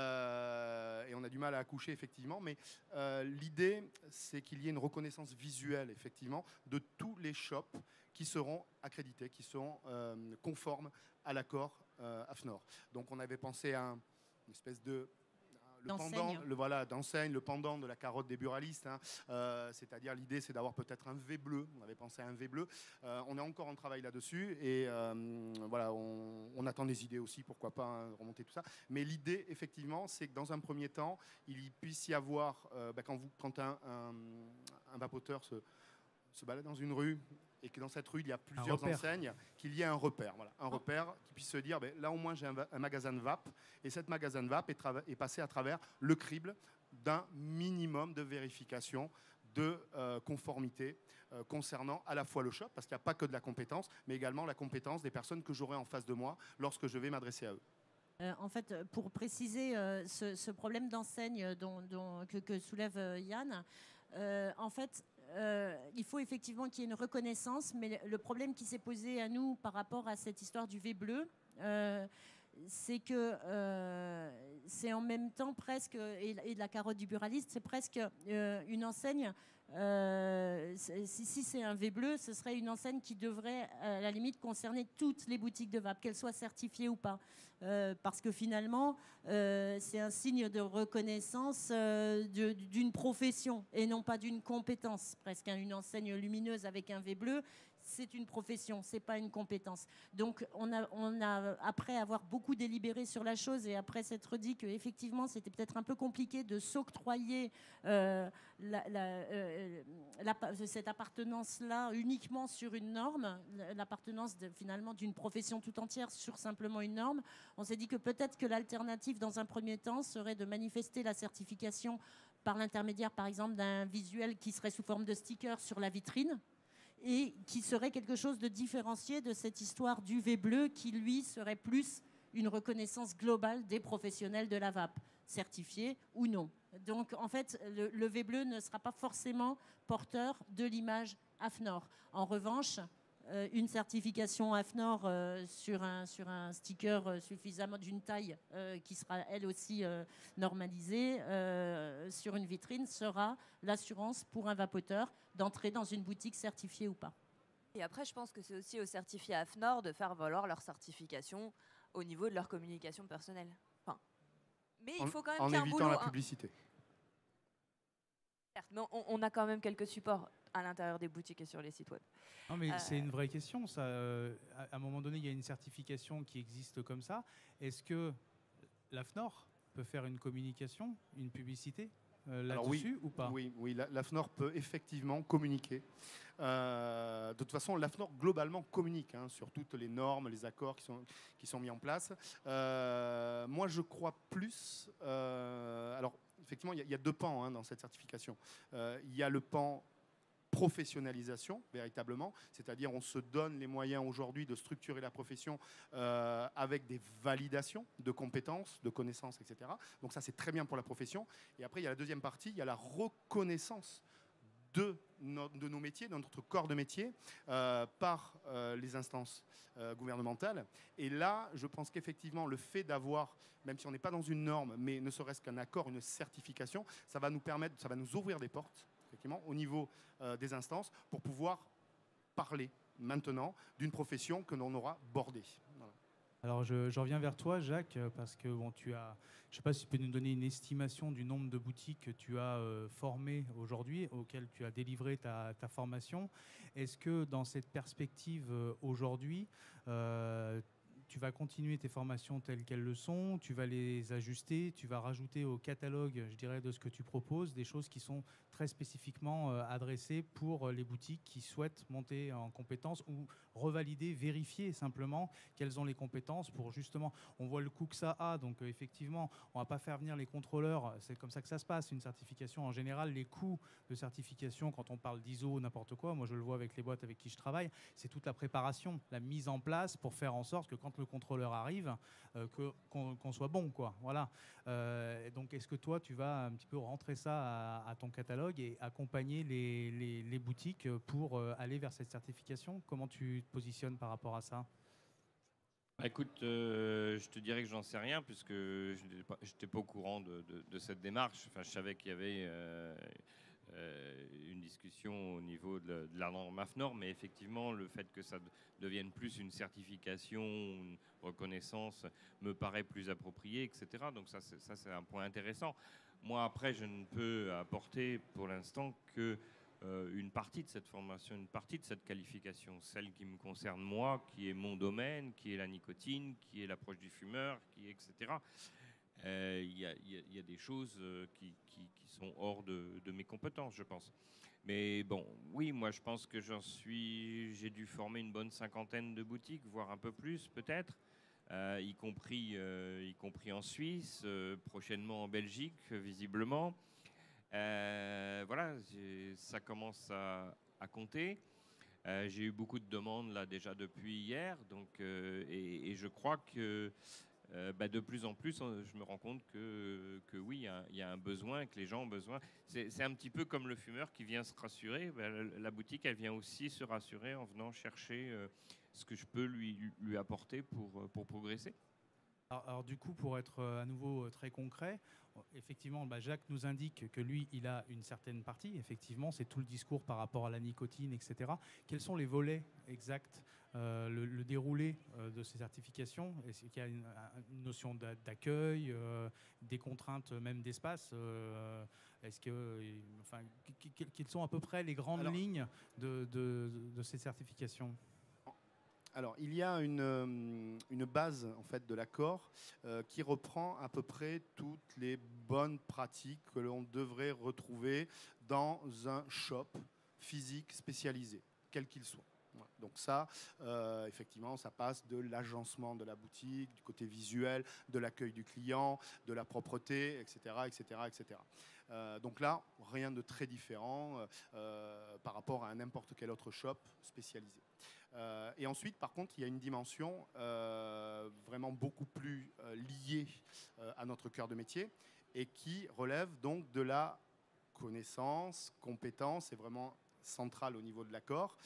euh, et on a du mal à accoucher, effectivement. Mais euh, l'idée, c'est qu'il y ait une reconnaissance visuelle, effectivement, de tous les shops qui seront accrédités, qui seront euh, conformes à l'accord euh, A F N O R. Donc, on avait pensé à un, une espèce de... Le pendant, le, voilà, d'enseigne, le pendant de la carotte des buralistes. Hein. Euh, c'est-à-dire, l'idée, c'est d'avoir peut-être un V bleu. On avait pensé à un V bleu. Euh, on est encore en travail là-dessus. Et euh, voilà, on, on attend des idées aussi, pourquoi pas hein, remonter tout ça. Mais l'idée, effectivement, c'est que dans un premier temps, il puisse y avoir, euh, bah, quand, vous, quand un, un, un vapoteur se, se balade dans une rue, et que dans cette rue, il y a plusieurs enseignes, qu'il y ait un repère. Voilà, un repère qui puisse se dire, ben, là au moins j'ai un, un magasin de vape, et cette magasin de vape est, est passé à travers le crible d'un minimum de vérification de euh, conformité euh, concernant à la fois le shop, parce qu'il n'y a pas que de la compétence, mais également la compétence des personnes que j'aurai en face de moi lorsque je vais m'adresser à eux. Euh, en fait, pour préciser euh, ce, ce problème d'enseigne dont, dont, que, que soulève euh, Yann, euh, en fait, Euh, il faut effectivement qu'il y ait une reconnaissance, mais le problème qui s'est posé à nous par rapport à cette histoire du V bleu, euh, c'est que euh, c'est en même temps presque, et, et de la carotte du buraliste, c'est presque euh, une enseigne. Euh, si, si c'est un V bleu, ce serait une enseigne qui devrait à la limite concerner toutes les boutiques de vape, qu'elles soient certifiées ou pas. Euh, parce que finalement, euh, c'est un signe de reconnaissance euh, de, d'une profession et non pas d'une compétence. Presque une enseigne lumineuse avec un V bleu, c'est une profession, c'est pas une compétence. Donc, on a, on a, après avoir beaucoup délibéré sur la chose et après s'être dit qu'effectivement, c'était peut-être un peu compliqué de s'octroyer euh, la, la, euh, la, cette appartenance-là uniquement sur une norme, l'appartenance de, finalement d'une profession tout entière sur simplement une norme, on s'est dit que peut-être que l'alternative, dans un premier temps, serait de manifester la certification par l'intermédiaire, par exemple, d'un visuel qui serait sous forme de sticker sur la vitrine, et qui serait quelque chose de différencié de cette histoire du V bleu qui, lui, serait plus une reconnaissance globale des professionnels de la vape, certifiés ou non. Donc, en fait, le, le V bleu ne sera pas forcément porteur de l'image A F N O R. En revanche, euh, une certification A F N O R euh, sur, un, sur un sticker euh, suffisamment d'une taille euh, qui sera, elle aussi, euh, normalisée euh, sur une vitrine sera l'assurance pour un vapoteur d'entrer dans une boutique certifiée ou pas. Et après, je pense que c'est aussi aux certifiés A F N O R de faire valoir leur certification au niveau de leur communication personnelle. Enfin, mais il faut quand même en qu'il y ait un évitant boulot. la hein. publicité. Certes, mais on, on a quand même quelques supports à l'intérieur des boutiques et sur les sites web. Non, mais Euh, c'est une vraie question. Ça, euh, à, à un moment donné, il y a une certification qui existe comme ça. Est-ce que l'A F N O R peut faire une communication, une publicité euh, Alors oui, là-dessus ou pas? Oui, oui la- l'A F N O R peut effectivement communiquer. Euh, de toute façon, l'A F N O R globalement communique hein, sur toutes les normes, les accords qui sont, qui sont mis en place. Euh, moi, je crois plus. Euh, alors, effectivement, il y, y a deux pans hein, dans cette certification. Euh, Il y a le pan professionnalisation, véritablement, c'est-à-dire on se donne les moyens aujourd'hui de structurer la profession euh, avec des validations de compétences, de connaissances, et cetera. Donc ça, c'est très bien pour la profession. Et après, il y a la deuxième partie, il y a la reconnaissance de nos, de nos métiers, de notre corps de métier, euh, par euh, les instances euh, gouvernementales. Et là, je pense qu'effectivement, le fait d'avoir, même si on n'est pas dans une norme, mais ne serait-ce qu'un accord, une certification, ça va nous permettre, ça va nous ouvrir des portes, effectivement, au niveau euh, des instances, pour pouvoir parler maintenant d'une profession que l'on aura bordée. Voilà. Alors, je, je reviens vers toi, Jacques, parce que bon, tu as, je ne sais pas si tu peux nous donner une estimation du nombre de boutiques que tu as euh, formées aujourd'hui, auxquelles tu as délivré ta, ta formation. Est-ce que dans cette perspective euh, aujourd'hui, euh, tu vas continuer tes formations telles qu'elles le sont, tu vas les ajuster, tu vas rajouter au catalogue, je dirais, de ce que tu proposes, des choses qui sont très spécifiquement euh, adressées pour les boutiques qui souhaitent monter en compétences ou revalider, vérifier simplement quelles ont les compétences pour justement, on voit le coût que ça a, donc euh, effectivement, on ne va pas faire venir les contrôleurs, c'est comme ça que ça se passe, une certification en général, les coûts de certification, quand on parle d'I S O, n'importe quoi, moi je le vois avec les boîtes avec qui je travaille, c'est toute la préparation, la mise en place pour faire en sorte que quand le contrôleur arrive, euh, que, qu'on, qu'on soit bon, quoi, voilà. Euh, donc est-ce que toi, tu vas un petit peu rentrer ça à, à ton catalogue et accompagner les, les, les boutiques pour euh, aller vers cette certification? Comment tu te positionnes par rapport à ça? Bah, écoute, euh, je te dirais que j'en sais rien puisque je n'étais pas, j'étais pas au courant de, de- de cette démarche. Enfin, je savais qu'il y avait euh, euh, une discussion au niveau de, la- de la norme A F N O R, mais effectivement, le fait que ça de- devienne plus une certification, une reconnaissance, me paraît plus approprié, et cetera. Donc ça, c'est, ça, c'est un point intéressant. Moi, après, je ne peux apporter pour l'instant que euh, une partie de cette formation, une partie de cette qualification, celle qui me concerne moi, qui est mon domaine, qui est la nicotine, qui est l'approche du fumeur, qui est, et cetera. Euh, Il y, a- il y a- il y a des choses euh, qui, qui- qui sont hors de, de mes compétences, je pense. Mais bon, oui, moi je pense que j'en suis, j'ai dû former une bonne cinquantaine de boutiques, voire un peu plus peut-être, euh, y compris, euh, y compris en Suisse, euh, prochainement en Belgique, euh, visiblement. Euh, voilà, j'ai- ça commence à, à compter. Euh, j'ai eu beaucoup de demandes là déjà depuis hier, donc euh, et, et je crois que euh, bah, de plus en plus, on- je me rends compte que, que oui, il y a- il y, a un besoin, que les gens ont besoin. C'est c'est un petit peu comme le fumeur qui vient se rassurer. Bah, la, la boutique, elle vient aussi se rassurer en venant chercher euh, ce que je peux lui, lui apporter pour, euh, pour progresser. Alors, alors, du coup, pour être euh, à nouveau euh, très concret, euh, effectivement, bah, Jacques nous indique que lui, il a une certaine partie. Effectivement, c'est tout le discours par rapport à la nicotine, et cetera. Quels sont les volets exacts, euh, le, le déroulé euh, de ces certifications? Est-ce qu'il y a une, une notion d'a- d'accueil, euh, des contraintes même d'espace? euh, Est-ce que, euh, enfin, qu- qu- quelles sont à peu près les grandes Alors- lignes de, de- de ces certifications? Alors, il y a une, euh, une base en fait de l'accord euh, qui reprend à peu près toutes les bonnes pratiques que l'on devrait retrouver dans un shop physique spécialisé, quel qu'il soit. Voilà. Donc ça, euh, effectivement, ça passe de l'agencement de la boutique, du côté visuel, de l'accueil du client, de la propreté, et cetera, et cetera, et cetera. Euh, donc là, rien de très différent euh, par rapport à n'importe quel autre shop spécialisé. Euh, et ensuite, par contre, il y a une dimension euh, vraiment beaucoup plus euh, liée euh, à notre cœur de métier et qui relève donc de la connaissance, compétence, et vraiment centrale au niveau de l'accord,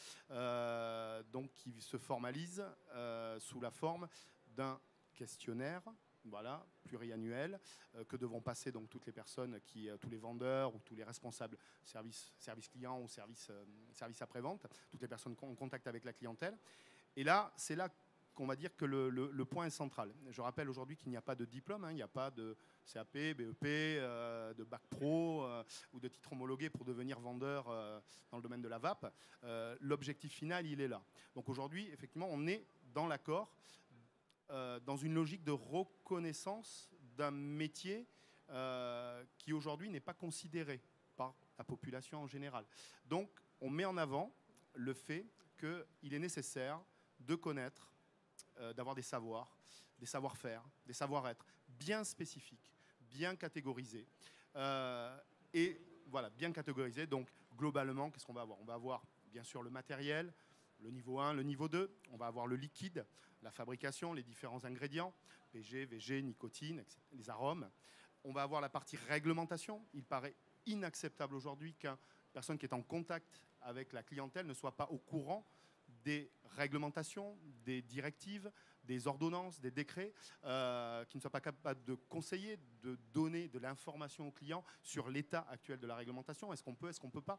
euh, donc qui se formalise euh, sous la forme d'un questionnaire voilà, pluriannuel, euh, que devront passer donc toutes les personnes, qui, euh, tous les vendeurs ou tous les responsables service, service client ou service, euh, service après-vente, toutes les personnes en contact avec la clientèle. Et là, c'est là qu'on va dire que le, le, le point est central. Je rappelle aujourd'hui qu'il n'y a pas de diplôme, hein, il n'y a pas de C A P, B E P, euh, de bac pro euh, ou de titre homologué pour devenir vendeur euh, dans le domaine de la V A P. Euh, L'objectif final, il est là. Donc aujourd'hui, effectivement, on est dans l'accord, euh, dans une logique de reconnaissance d'un métier euh, qui aujourd'hui n'est pas considéré par la population en général. Donc on met en avant le fait qu'il est nécessaire de connaître, Euh, d'avoir des savoirs, des savoir-faire, des savoir-être bien spécifiques, bien catégorisés. Euh, et voilà, bien catégorisés. Donc, globalement, qu'est-ce qu'on va avoir? On va avoir, bien sûr, le matériel, le niveau un, le niveau deux. On va avoir le liquide, la fabrication, les différents ingrédients, P G, V G, nicotine, et cetera, les arômes. On va avoir la partie réglementation. Il paraît inacceptable aujourd'hui qu'une personne qui est en contact avec la clientèle ne soit pas au courant des réglementations, des directives, des ordonnances, des décrets, euh, qui ne soient pas capables de conseiller, de donner de l'information aux clients sur l'état actuel de la réglementation. Est-ce qu'on peut, est-ce qu'on ne peut pas?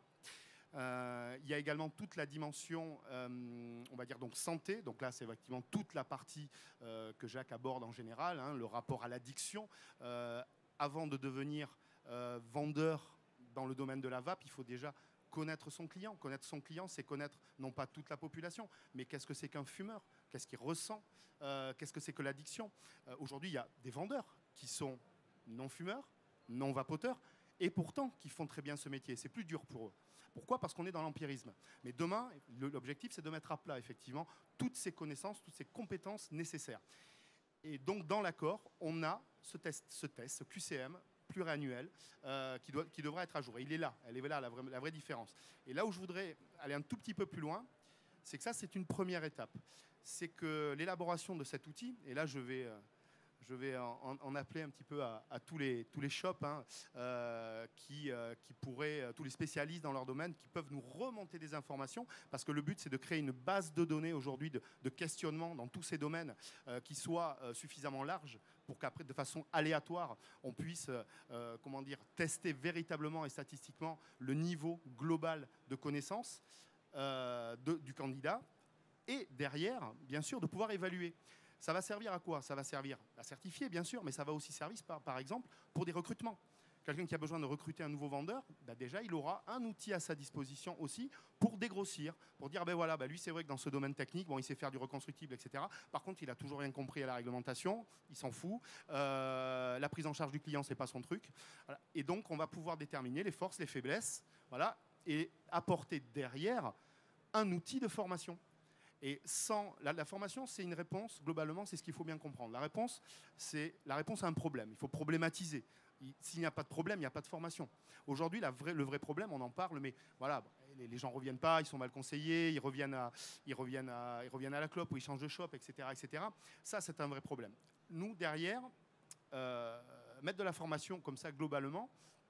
Euh, il y a également toute la dimension, euh, on va dire donc santé. Donc là, c'est effectivement toute la partie euh, que Jacques aborde en général, hein, le rapport à l'addiction. Euh, avant de devenir euh, vendeur dans le domaine de la V A P, il faut déjà connaître son client. Connaître son client, c'est connaître non pas toute la population, mais qu'est-ce que c'est qu'un fumeur? Qu'est-ce qu'il ressent? euh, Qu'est-ce que c'est que l'addiction? euh, Aujourd'hui, il y a des vendeurs qui sont non-fumeurs, non-vapoteurs, et pourtant qui font très bien ce métier. C'est plus dur pour eux. Pourquoi? Parce qu'on est dans l'empirisme. Mais demain, l'objectif, c'est de mettre à plat, effectivement, toutes ces connaissances, toutes ces compétences nécessaires. Et donc, dans l'accord, on a ce test, ce test, ce Q C M, pluriannuel, euh, qui, doit, qui devra être à jour. Et il est là, elle est là la vraie, la vraie différence. Et là où je voudrais aller un tout petit peu plus loin, c'est que ça, c'est une première étape. C'est que l'élaboration de cet outil, et là je vais, euh, je vais en, en appeler un petit peu à, à tous, les, tous les shops hein, euh, qui, euh, qui pourraient, euh, tous les spécialistes dans leur domaine, qui peuvent nous remonter des informations, parce que le but, c'est de créer une base de données aujourd'hui de, de questionnement dans tous ces domaines euh, qui soit euh, suffisamment large pour qu'après, de façon aléatoire, on puisse euh, comment dire, tester véritablement et statistiquement le niveau global de connaissance euh, de, du candidat, et derrière, bien sûr, de pouvoir évaluer. Ça va servir à quoi? Ça va servir à certifier, bien sûr, mais ça va aussi servir, par, par exemple, pour des recrutements. Quelqu'un qui a besoin de recruter un nouveau vendeur, bah déjà, il aura un outil à sa disposition aussi pour dégrossir, pour dire, ben voilà, ben lui, c'est vrai que dans ce domaine technique, bon, il sait faire du reconstructible, et cetera. Par contre, il n'a toujours rien compris à la réglementation, il s'en fout. Euh, la prise en charge du client, c'est pas son truc. Voilà. Et donc, on va pouvoir déterminer les forces, les faiblesses, voilà, et apporter derrière un outil de formation. Et sans la, la formation, c'est une réponse, globalement, c'est ce qu'il faut bien comprendre. La réponse, c'est la réponse à un problème. Il faut problématiser. S'il n'y a pas de problème, il n'y a pas de formation. Aujourd'hui, la vraie, le vrai problème, on en parle, mais voilà, les, les gens ne reviennent pas, ils sont mal conseillés, ils reviennent, à, ils, reviennent à, ils reviennent à la clope ou ils changent de shop, et cetera, et cetera. Ça, c'est un vrai problème. Nous, derrière, euh, mettre de la formation comme ça, globalement,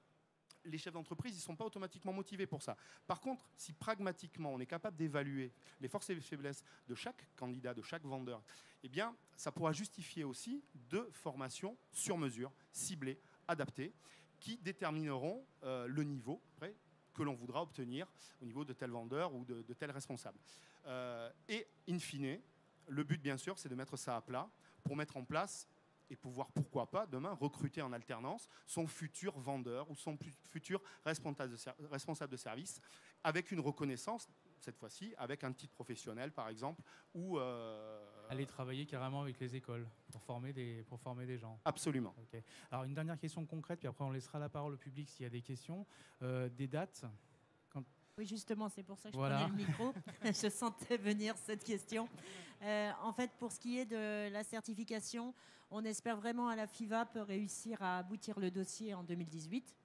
les chefs d'entreprise, ils ne sont pas automatiquement motivés pour ça. Par contre, si pragmatiquement, on est capable d'évaluer les forces et les faiblesses de chaque candidat, de chaque vendeur, eh bien, ça pourra justifier aussi de formations sur mesure, ciblées, adaptés, qui détermineront euh, le niveau après, que l'on voudra obtenir au niveau de tel vendeur ou de, de tel responsable. Euh, et in fine, le but bien sûr, c'est de mettre ça à plat pour mettre en place et pouvoir, pourquoi pas, demain, recruter en alternance son futur vendeur ou son futur responsable de, ser- responsable de service avec une reconnaissance, cette fois-ci, avec un titre professionnel, par exemple, ou... Euh, Aller travailler carrément avec les écoles pour former des, pour former des gens. Absolument. Okay. Alors, une dernière question concrète, puis après, on laissera la parole au public s'il y a des questions. Euh, des dates quand... Oui, justement, c'est pour ça que je voilà. prenais le micro. Je sentais venir cette question. Euh, en fait, pour ce qui est de la certification, on espère vraiment à la F I V A P réussir à aboutir le dossier en deux mille dix-huit.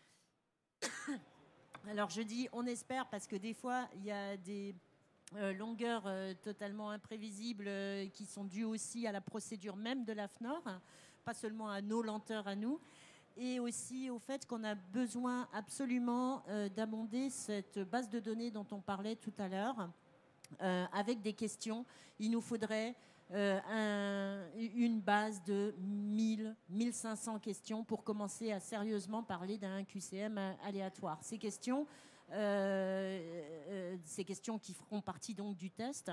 Alors, je dis on espère parce que des fois, il y a des euh, longueurs euh, totalement imprévisibles euh, qui sont dues aussi à la procédure même de l'A F N O R, pas seulement à nos lenteurs à nous, et aussi au fait qu'on a besoin absolument euh, d'abonder cette base de données dont on parlait tout à l'heure euh, avec des questions. Il nous faudrait euh, un, une base de mille, mille cinq cents questions pour commencer à sérieusement parler d'un Q C M aléatoire. Ces questions, euh, euh, ces questions qui feront partie donc du test,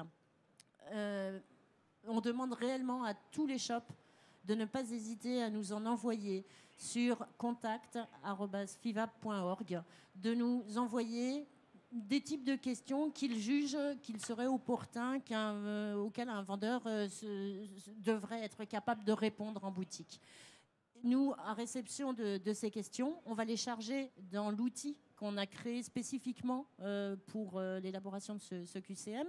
euh, on demande réellement à tous les shops de ne pas hésiter à nous en envoyer sur contact arobase fivap point org, de nous envoyer des types de questions qu'ils jugent qu'il serait opportun qu'un, euh, auxquelles un vendeur euh, se, se, devrait être capable de répondre en boutique. Nous, à réception de, de ces questions, on va les charger dans l'outil qu'on a créé spécifiquement euh, pour euh, l'élaboration de ce, ce Q C M.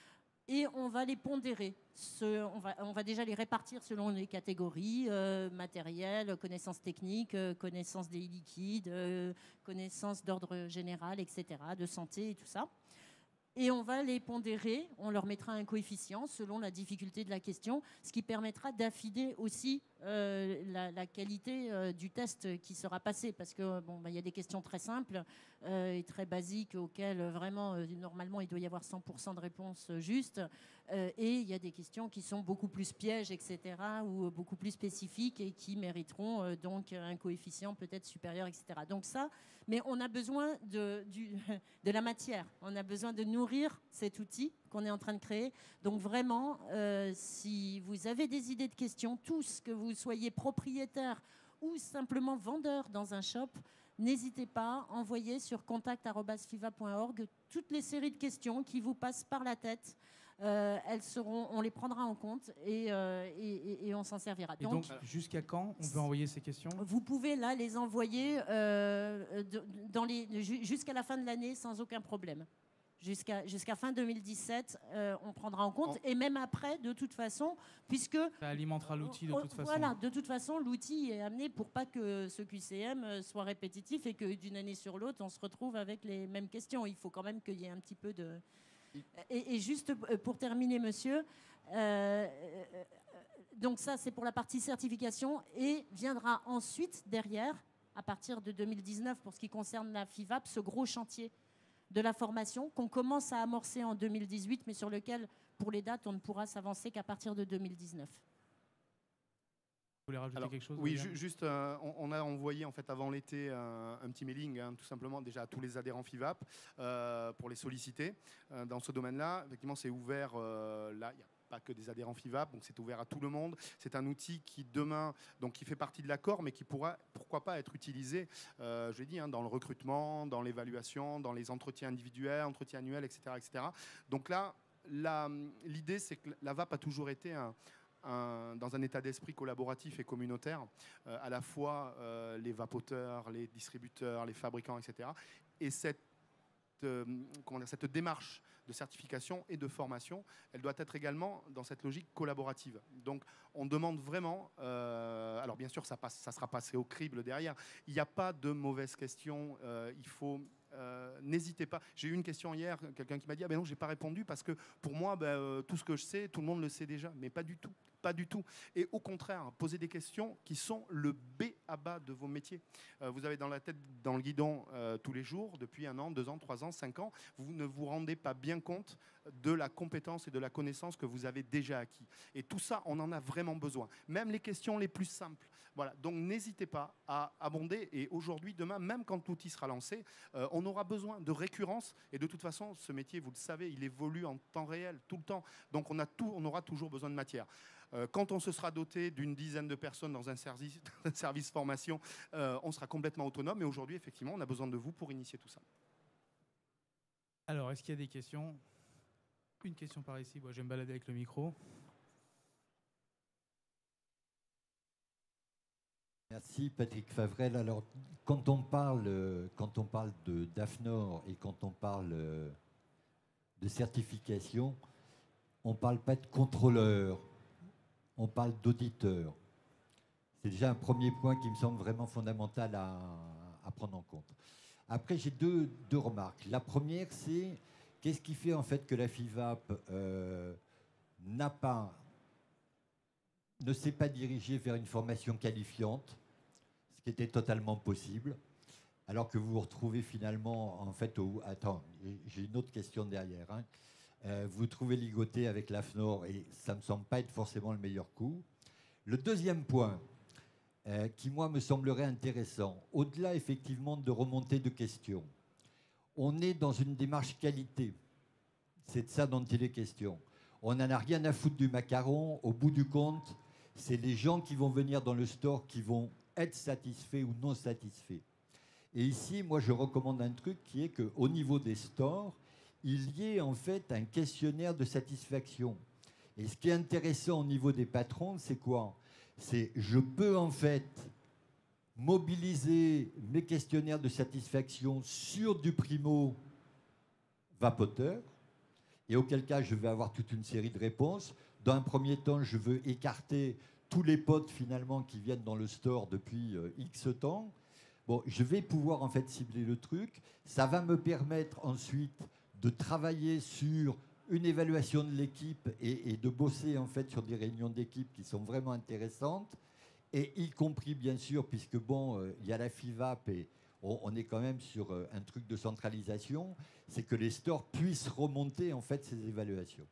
Et on va les pondérer. Ce, on, va, on va déjà les répartir selon les catégories, euh, matériel, connaissances techniques, euh, connaissances des liquides, euh, connaissances d'ordre général, et cetera, de santé et tout ça. Et on va les pondérer, on leur mettra un coefficient selon la difficulté de la question, ce qui permettra d'affiner aussi euh, la, la qualité euh, du test qui sera passé. Parce que bon, bah, y a des questions très simples euh, et très basiques auxquelles vraiment, euh, normalement, il doit y avoir cent pour cent de réponses justes. Euh, et il y a des questions qui sont beaucoup plus pièges, et cetera, ou beaucoup plus spécifiques et qui mériteront euh, donc un coefficient peut-être supérieur, et cetera. Donc ça, mais on a besoin de, du, de la matière, on a besoin de nourrir cet outil qu'on est en train de créer. Donc vraiment, euh, si vous avez des idées de questions, tous, que vous soyez propriétaire ou simplement vendeur dans un shop, n'hésitez pas à envoyer sur contact arobase fivap point org toutes les séries de questions qui vous passent par la tête. Euh, elles seront, on les prendra en compte et, euh, et, et on s'en servira. Et donc, donc jusqu'à quand on peut envoyer ces questions ? Vous pouvez là les envoyer euh, de, dans les, jusqu'à la fin de l'année sans aucun problème. Jusqu'à jusqu'à fin deux mille dix-sept, euh, on prendra en compte. Et même après, de toute façon, puisque... Ça alimentera l'outil de toute façon. Voilà, de toute façon, l'outil est amené pour pas que ce Q C M soit répétitif et que d'une année sur l'autre, on se retrouve avec les mêmes questions. Il faut quand même qu'il y ait un petit peu de... Et, et juste pour terminer, monsieur, euh, donc ça, c'est pour la partie certification et viendra ensuite, derrière, à partir de deux mille dix-neuf, pour ce qui concerne la FIVAP, ce gros chantier de la formation qu'on commence à amorcer en deux mille dix-huit, mais sur lequel, pour les dates, on ne pourra s'avancer qu'à partir de deux mille dix-neuf. Vous voulez rajouter Alors, quelque chose ? Oui, ju juste, euh, on, on a envoyé en fait avant l'été euh, un petit mailing, hein, tout simplement déjà à tous les adhérents FIVAP euh, pour les solliciter euh, dans ce domaine-là. Effectivement, c'est ouvert. Euh, là, il n'y a pas que des adhérents FIVAP, donc c'est ouvert à tout le monde. C'est un outil qui demain, donc qui fait partie de l'accord, mais qui pourra, pourquoi pas, être utilisé, euh, je l'ai dit, hein, dans le recrutement, dans l'évaluation, dans les entretiens individuels, entretiens annuels, et cetera, et cetera. Donc là, l'idée, c'est que la V A P a toujours été un Un, dans un état d'esprit collaboratif et communautaire, euh, à la fois euh, les vapoteurs, les distributeurs, les fabricants, et cetera. Et cette, euh, comment dire, cette démarche de certification et de formation, elle doit être également dans cette logique collaborative. Donc on demande vraiment, euh, alors bien sûr ça, passe, ça sera passé au crible derrière, il n'y a pas de mauvaises questions, euh, il faut... Euh, n'hésitez pas. J'ai eu une question hier, quelqu'un qui m'a dit ah ben non, j'ai pas répondu parce que pour moi, ben, euh, tout ce que je sais, tout le monde le sait déjà. Mais pas du tout, pas du tout. Et au contraire, posez des questions qui sont le B à bas de vos métiers. Euh, vous avez dans la tête, dans le guidon euh, tous les jours, depuis un an, deux ans, trois ans, cinq ans. Vous ne vous rendez pas bien compte de la compétence et de la connaissance que vous avez déjà acquis. Et tout ça, on en a vraiment besoin. Même les questions les plus simples. Voilà. Donc n'hésitez pas à abonder. Et aujourd'hui, demain, même quand l'outil sera lancé, euh, on aura besoin de récurrence. Et de toute façon, ce métier, vous le savez, il évolue en temps réel, tout le temps. Donc on, a tout, on aura toujours besoin de matière. Euh, quand on se sera doté d'une dizaine de personnes dans un service, un service formation, euh, on sera complètement autonome. Mais aujourd'hui, effectivement, on a besoin de vous pour initier tout ça. Alors, est-ce qu'il y a des questions ? Une question par ici. Moi, je vais me balader avec le micro. Merci Patrick Favrel. Alors, quand on parle, quand on parle de d'AFNOR et quand on parle de certification, on ne parle pas de contrôleur, on parle d'auditeur. C'est déjà un premier point qui me semble vraiment fondamental à, à prendre en compte. Après, j'ai deux, deux remarques. La première, c'est qu'est-ce qui fait en fait que la FIVAP euh, n'a pas, ne s'est pas dirigée vers une formation qualifiante, ce qui était totalement possible, alors que vous vous retrouvez finalement en fait au... Attends, j'ai une autre question derrière. Hein. Euh, vous trouvez ligoté avec l'AFNOR et ça ne me semble pas être forcément le meilleur coup. Le deuxième point, euh, qui moi me semblerait intéressant, au-delà effectivement de remontée de questions, on est dans une démarche qualité. C'est de ça dont il est question. On n'en a rien à foutre du macaron. Au bout du compte, c'est les gens qui vont venir dans le store qui vont être satisfaits ou non satisfaits. Et ici, moi, je recommande un truc qui est qu'au niveau des stores, il y ait en fait un questionnaire de satisfaction. Et ce qui est intéressant au niveau des patrons, c'est quoi? C'est je peux en fait mobiliser mes questionnaires de satisfaction sur du primo vapoteur, et auquel cas je vais avoir toute une série de réponses. Dans un premier temps, je veux écarter tous les potes finalement qui viennent dans le store depuis euh, X temps. Bon, je vais pouvoir en fait cibler le truc. Ça va me permettre ensuite de travailler sur une évaluation de l'équipe et, et de bosser en fait sur des réunions d'équipe qui sont vraiment intéressantes, et y compris bien sûr, puisque bon, euh, il y a la F I V A P et on, on est quand même sur euh, un truc de centralisation, c'est que les stores puissent remonter en fait ces évaluations.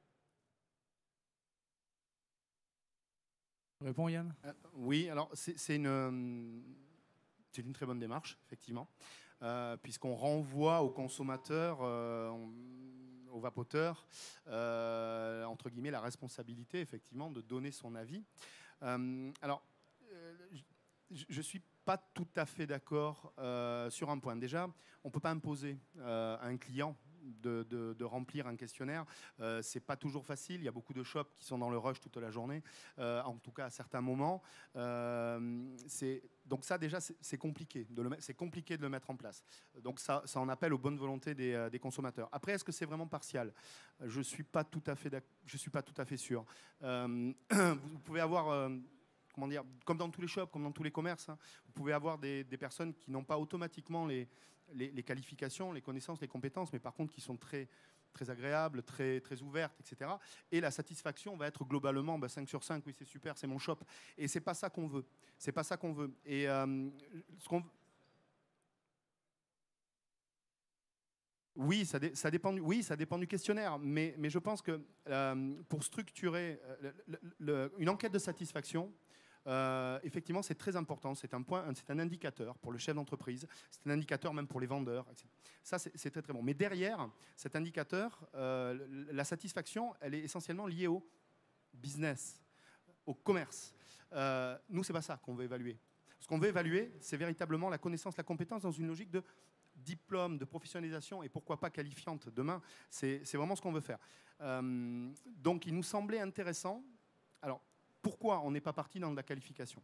Réponds Yann. Euh, oui, alors c'est une, euh, c'est une très bonne démarche, effectivement, euh, puisqu'on renvoie aux consommateurs, euh, on, aux vapoteurs, euh, entre guillemets, la responsabilité, effectivement, de donner son avis. Euh, alors, euh, je ne suis pas tout à fait d'accord euh, sur un point. Déjà, on ne peut pas imposer euh, à un client de, de, de remplir un questionnaire. Euh, c'est pas toujours facile. Il y a beaucoup de shops qui sont dans le rush toute la journée, euh, en tout cas à certains moments. Euh, donc ça, déjà, c'est compliqué. C'est compliqué de le mettre en place. Donc ça, ça en appelle aux bonnes volontés des, euh, des consommateurs. Après, est-ce que c'est vraiment partial? Je suis pas tout à fait, je suis pas tout à fait sûr. Euh, vous pouvez avoir euh, comment dire, comme dans tous les shops, comme dans tous les commerces, hein, vous pouvez avoir des, des personnes qui n'ont pas automatiquement les, les, les qualifications, les connaissances, les compétences, mais par contre qui sont très, très agréables, très, très ouvertes, et cetera. Et la satisfaction va être globalement bah, cinq sur cinq, oui c'est super, c'est mon shop. Et c'est pas ça qu'on veut. C'est pas ça qu'on veut. Et euh, ce qu'on Oui, ça, dé, ça dépend du, oui, ça dépend du questionnaire, mais, mais je pense que euh, pour structurer euh, le, le, une enquête de satisfaction, euh, effectivement, c'est très important. C'est un point, c'est un indicateur pour le chef d'entreprise, c'est un indicateur même pour les vendeurs. et cetera. Ça, c'est très très bon. Mais derrière cet indicateur, euh, la satisfaction, elle est essentiellement liée au business, au commerce. Euh, nous, c'est pas ça qu'on veut évaluer. Ce qu'on veut évaluer, c'est véritablement la connaissance, la compétence dans une logique de diplôme, de professionnalisation et pourquoi pas qualifiante demain. C'est vraiment ce qu'on veut faire. Euh, donc, il nous semblait intéressant. Alors, pourquoi on n'est pas parti dans de la qualification,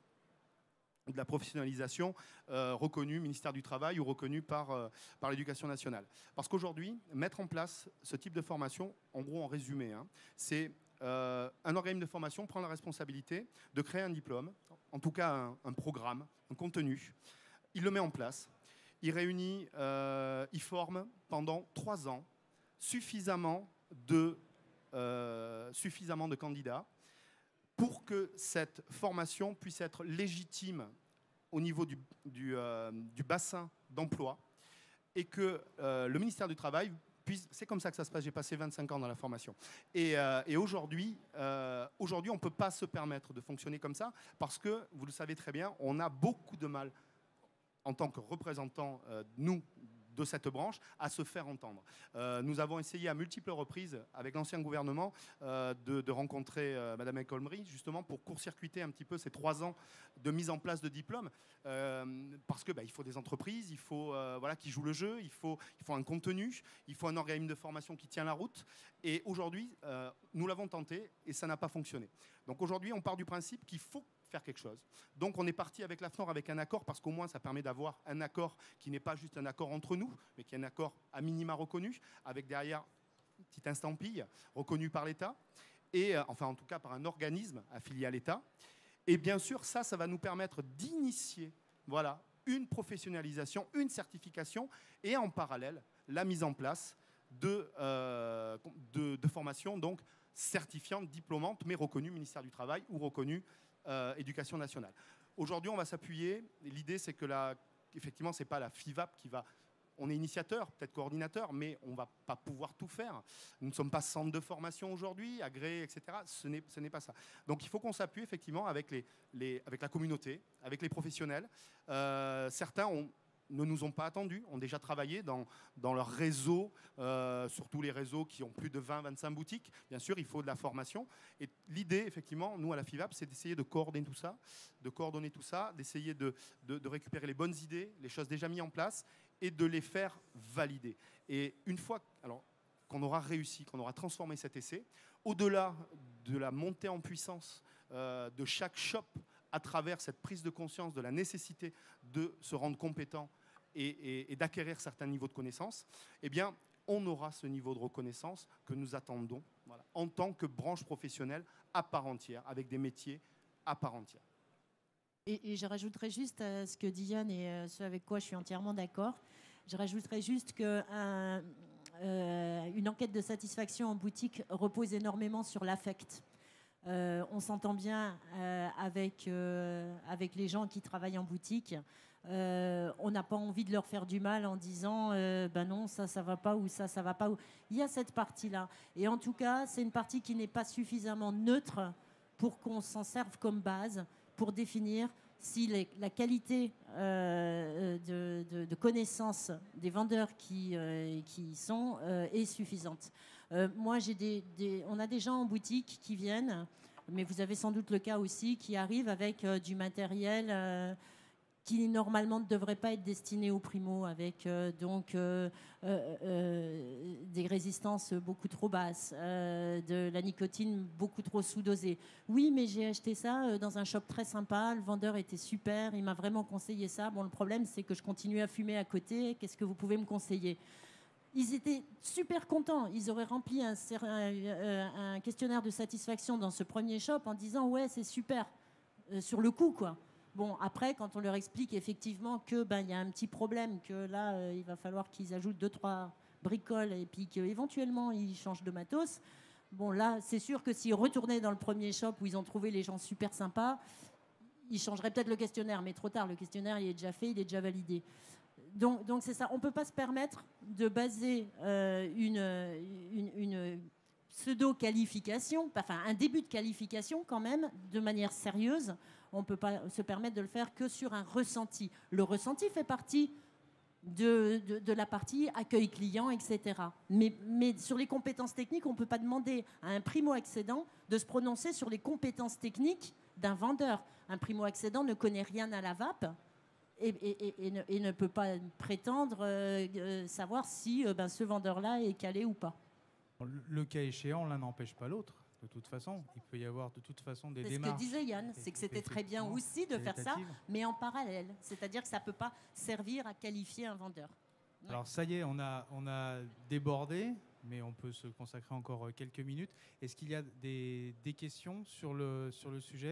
de la professionnalisation euh, reconnue ministère du Travail ou reconnue par, euh, par l'Éducation nationale? Parce qu'aujourd'hui, mettre en place ce type de formation, en gros, en résumé, hein, c'est euh, un organisme de formation prend la responsabilité de créer un diplôme, en tout cas un, un programme, un contenu. Il le met en place. Il réunit, euh, il forme pendant trois ans suffisamment de, euh, suffisamment de candidats pour que cette formation puisse être légitime au niveau du, du, euh, du bassin d'emploi et que euh, le ministère du Travail puisse... C'est comme ça que ça se passe, j'ai passé vingt-cinq ans dans la formation. Et, euh, et aujourd'hui, euh, aujourd'hui, on ne peut pas se permettre de fonctionner comme ça parce que, vous le savez très bien, on a beaucoup de mal en tant que représentants, euh, nous, de cette branche, à se faire entendre. Euh, nous avons essayé à multiples reprises, avec l'ancien gouvernement, euh, de, de rencontrer euh, Madame El Khomri, justement, pour court-circuiter un petit peu ces trois ans de mise en place de diplômes, euh, parce que bah, il faut des entreprises, il faut euh, voilà, qui jouent le jeu, il faut, il faut un contenu, il faut un organisme de formation qui tient la route. Et aujourd'hui, euh, nous l'avons tenté et ça n'a pas fonctionné. Donc aujourd'hui, on part du principe qu'il faut faire quelque chose. Donc on est parti avec l'AFNOR avec un accord parce qu'au moins ça permet d'avoir un accord qui n'est pas juste un accord entre nous, mais qui est un accord à minima reconnu, avec derrière une petite estampille reconnue par l'État, et euh, enfin en tout cas par un organisme affilié à l'État. Et bien sûr, ça, ça va nous permettre d'initier voilà, une professionnalisation, une certification, et en parallèle, la mise en place de, euh, de, de formations donc certifiantes, diplômantes, mais reconnues ministère du Travail ou reconnues Euh, Éducation nationale. Aujourd'hui, on va s'appuyer. L'idée, c'est que la, effectivement, c'est pas la F I V A P qui va on est initiateur, peut-être coordinateur, mais on ne va pas pouvoir tout faire. Nous ne sommes pas centre de formation aujourd'hui, agréés, et cetera. Ce n'est, ce n'est pas ça. Donc il faut qu'on s'appuie effectivement avec, les, les, avec la communauté, avec les professionnels. Euh, certains ont, ne nous ont pas attendus, ont déjà travaillé dans, dans leur réseau, euh, surtout les réseaux qui ont plus de vingt à vingt-cinq boutiques. Bien sûr, il faut de la formation. Et l'idée, effectivement, nous, à la FIVAP, c'est d'essayer de coordonner tout ça, de coordonner tout ça, d'essayer de, de, de récupérer les bonnes idées, les choses déjà mises en place, et de les faire valider. Et une fois alors, qu'on aura réussi, qu'on aura transformé cet essai, au-delà de la montée en puissance euh, de chaque shop, à travers cette prise de conscience de la nécessité de se rendre compétent et, et, et d'acquérir certains niveaux de connaissances, eh bien, on aura ce niveau de reconnaissance que nous attendons, voilà, en tant que branche professionnelle à part entière, avec des métiers à part entière. Et, et je rajouterais juste à ce que dit Yann et ce avec quoi je suis entièrement d'accord, je rajouterais juste qu'une euh, enquête de satisfaction en boutique repose énormément sur l'affect. Euh, on s'entend bien euh, avec, euh, avec les gens qui travaillent en boutique. Euh, on n'a pas envie de leur faire du mal en disant euh, ben non, ça, ça va pas ou ça, ça va pas. Il y a cette partie-là. Et en tout cas, c'est une partie qui n'est pas suffisamment neutre pour qu'on s'en serve comme base pour définir si les, la qualité euh, de, de, de connaissance des vendeurs qui, euh, qui y sont euh, est suffisante. Euh, moi, j'ai des, des, on a des gens en boutique qui viennent, mais vous avez sans doute le cas aussi, qui arrivent avec euh, du matériel euh, qui normalement ne devrait pas être destiné aux primo, avec euh, donc euh, euh, euh, des résistances beaucoup trop basses, euh, de la nicotine beaucoup trop sous-dosée. Oui, mais j'ai acheté ça euh, dans un shop très sympa, le vendeur était super, il m'a vraiment conseillé ça. Bon, le problème, c'est que je continue à fumer à côté, qu'est-ce que vous pouvez me conseiller ? Ils étaient super contents. Ils auraient rempli un, un, un questionnaire de satisfaction dans ce premier shop en disant « ouais, c'est super euh, », sur le coup, quoi. Bon, après, quand on leur explique effectivement que ben, y a un petit problème, que là, euh, il va falloir qu'ils ajoutent deux, trois bricoles et puis qu'éventuellement, ils changent de matos. Bon, là, c'est sûr que s'ils retournaient dans le premier shop où ils ont trouvé les gens super sympas, ils changeraient peut-être le questionnaire, mais trop tard. Le questionnaire, il est déjà fait, il est déjà validé. Donc, donc c'est ça. On ne peut pas se permettre de baser euh, une, une, une pseudo-qualification, enfin un début de qualification quand même, de manière sérieuse. On ne peut pas se permettre de le faire que sur un ressenti. Le ressenti fait partie de, de, de la partie accueil client, et cetera. Mais, mais sur les compétences techniques, on ne peut pas demander à un primo-accédant de se prononcer sur les compétences techniques d'un vendeur. Un primo-accédant ne connaît rien à la V A P. Et, et, et, et, ne, et ne peut pas prétendre euh, euh, savoir si euh, ben, ce vendeur-là est calé ou pas. Le, le cas échéant, l'un n'empêche pas l'autre. De toute façon, il peut y avoir de toute façon des c'est démarches. C'est ce que disait Yann, c'est que c'était très bien aussi de faire ça, mais en parallèle. C'est-à-dire que ça ne peut pas servir à qualifier un vendeur. Ouais. Alors ça y est, on a, on a débordé, mais on peut se consacrer encore quelques minutes. Est-ce qu'il y a des, des questions sur le, sur le sujet ?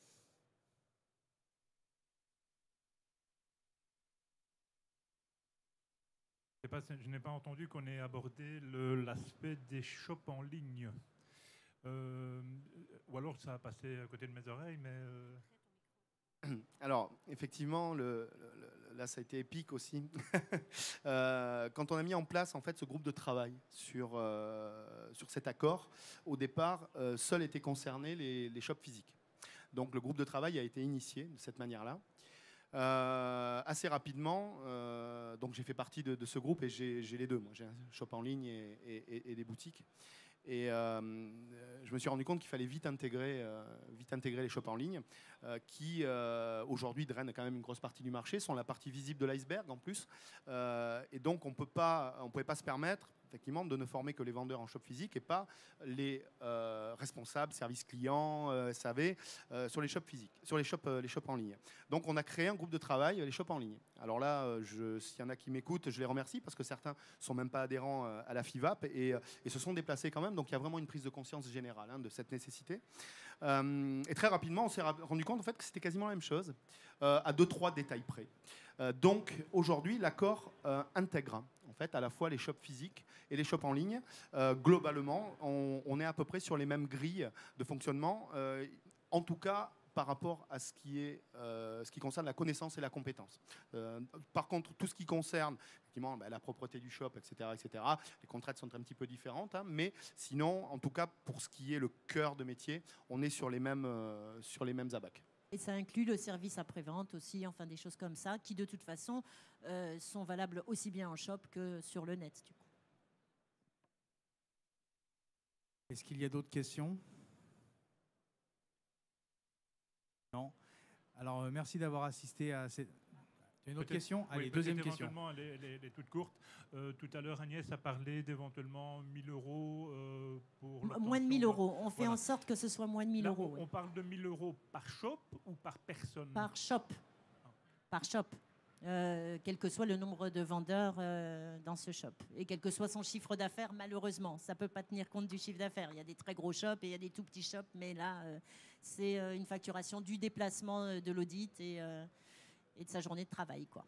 Je n'ai pas entendu qu'on ait abordé le, l'aspect des shops en ligne. Euh, ou alors ça a passé à côté de mes oreilles, mais... Euh... Alors, effectivement, le, le, là, ça a été épique aussi. euh, quand on a mis en place en fait, ce groupe de travail sur, euh, sur cet accord, au départ, euh, seuls étaient concernés les, les shops physiques. Donc, le groupe de travail a été initié de cette manière-là. Euh, assez rapidement, euh, donc j'ai fait partie de, de ce groupe et j'ai, j'ai les deux. Moi, j'ai un shop en ligne et, et, et des boutiques. Et euh, je me suis rendu compte qu'il fallait vite intégrer, euh, vite intégrer les shops en ligne, euh, qui euh, aujourd'hui drainent quand même une grosse partie du marché, sont la partie visible de l'iceberg en plus. Euh, et donc on ne pouvait pas se permettre effectivement de ne former que les vendeurs en shop physique et pas les euh, responsables, services clients, euh, S A V, euh, sur les shops physiques, sur les shops, euh, les shops en ligne. Donc on a créé un groupe de travail, les shops en ligne. Alors là, je, s'il y en a qui m'écoutent, je les remercie parce que certains ne sont même pas adhérents euh, à la FIVAP et, et se sont déplacés quand même. Donc il y a vraiment une prise de conscience générale hein, de cette nécessité. Euh, et très rapidement, on s'est rendu compte en fait, que c'était quasiment la même chose, euh, à deux, trois détails près. Euh, donc aujourd'hui, l'accord euh, intègre en fait, à la fois les shops physiques et les shops en ligne. Euh, globalement, on, on est à peu près sur les mêmes grilles de fonctionnement, euh, en tout cas par rapport à ce qui, est, euh, ce qui concerne la connaissance et la compétence. Euh, par contre, tout ce qui concerne effectivement, bah, la propreté du shop, et cetera, et cetera, les contraintes sont un petit peu différentes, hein, mais sinon, en tout cas, pour ce qui est le cœur de métier, on est sur les mêmes, euh, sur les mêmes abacs. Et ça inclut le service après-vente aussi, enfin des choses comme ça, qui de toute façon euh, sont valables aussi bien en shop que sur le net. Du coup. Est-ce qu'il y a d'autres questions? Non. Alors, euh, merci d'avoir assisté à cette... Tu as une autre question? Allez, oui, deuxième question. Éventuellement, elle est, elle est- elle est toute courte. Euh, tout à l'heure, Agnès a parlé d'éventuellement mille euros euh, pour... M- l'obtention Moins de mille d'un- euros. On fait Voilà. en sorte que ce soit moins de mille Là, euros. on, oui. on parle de mille euros par shop ou par personne? Par shop. Par shop. Euh, quel que soit le nombre de vendeurs euh, dans ce shop. Et quel que soit son chiffre d'affaires, malheureusement. Ça ne peut pas tenir compte du chiffre d'affaires. Il y a des très gros shops et il y a des tout petits shops, mais là, euh, c'est euh, une facturation du déplacement euh, de l'audit et, euh, et de sa journée de travail, quoi.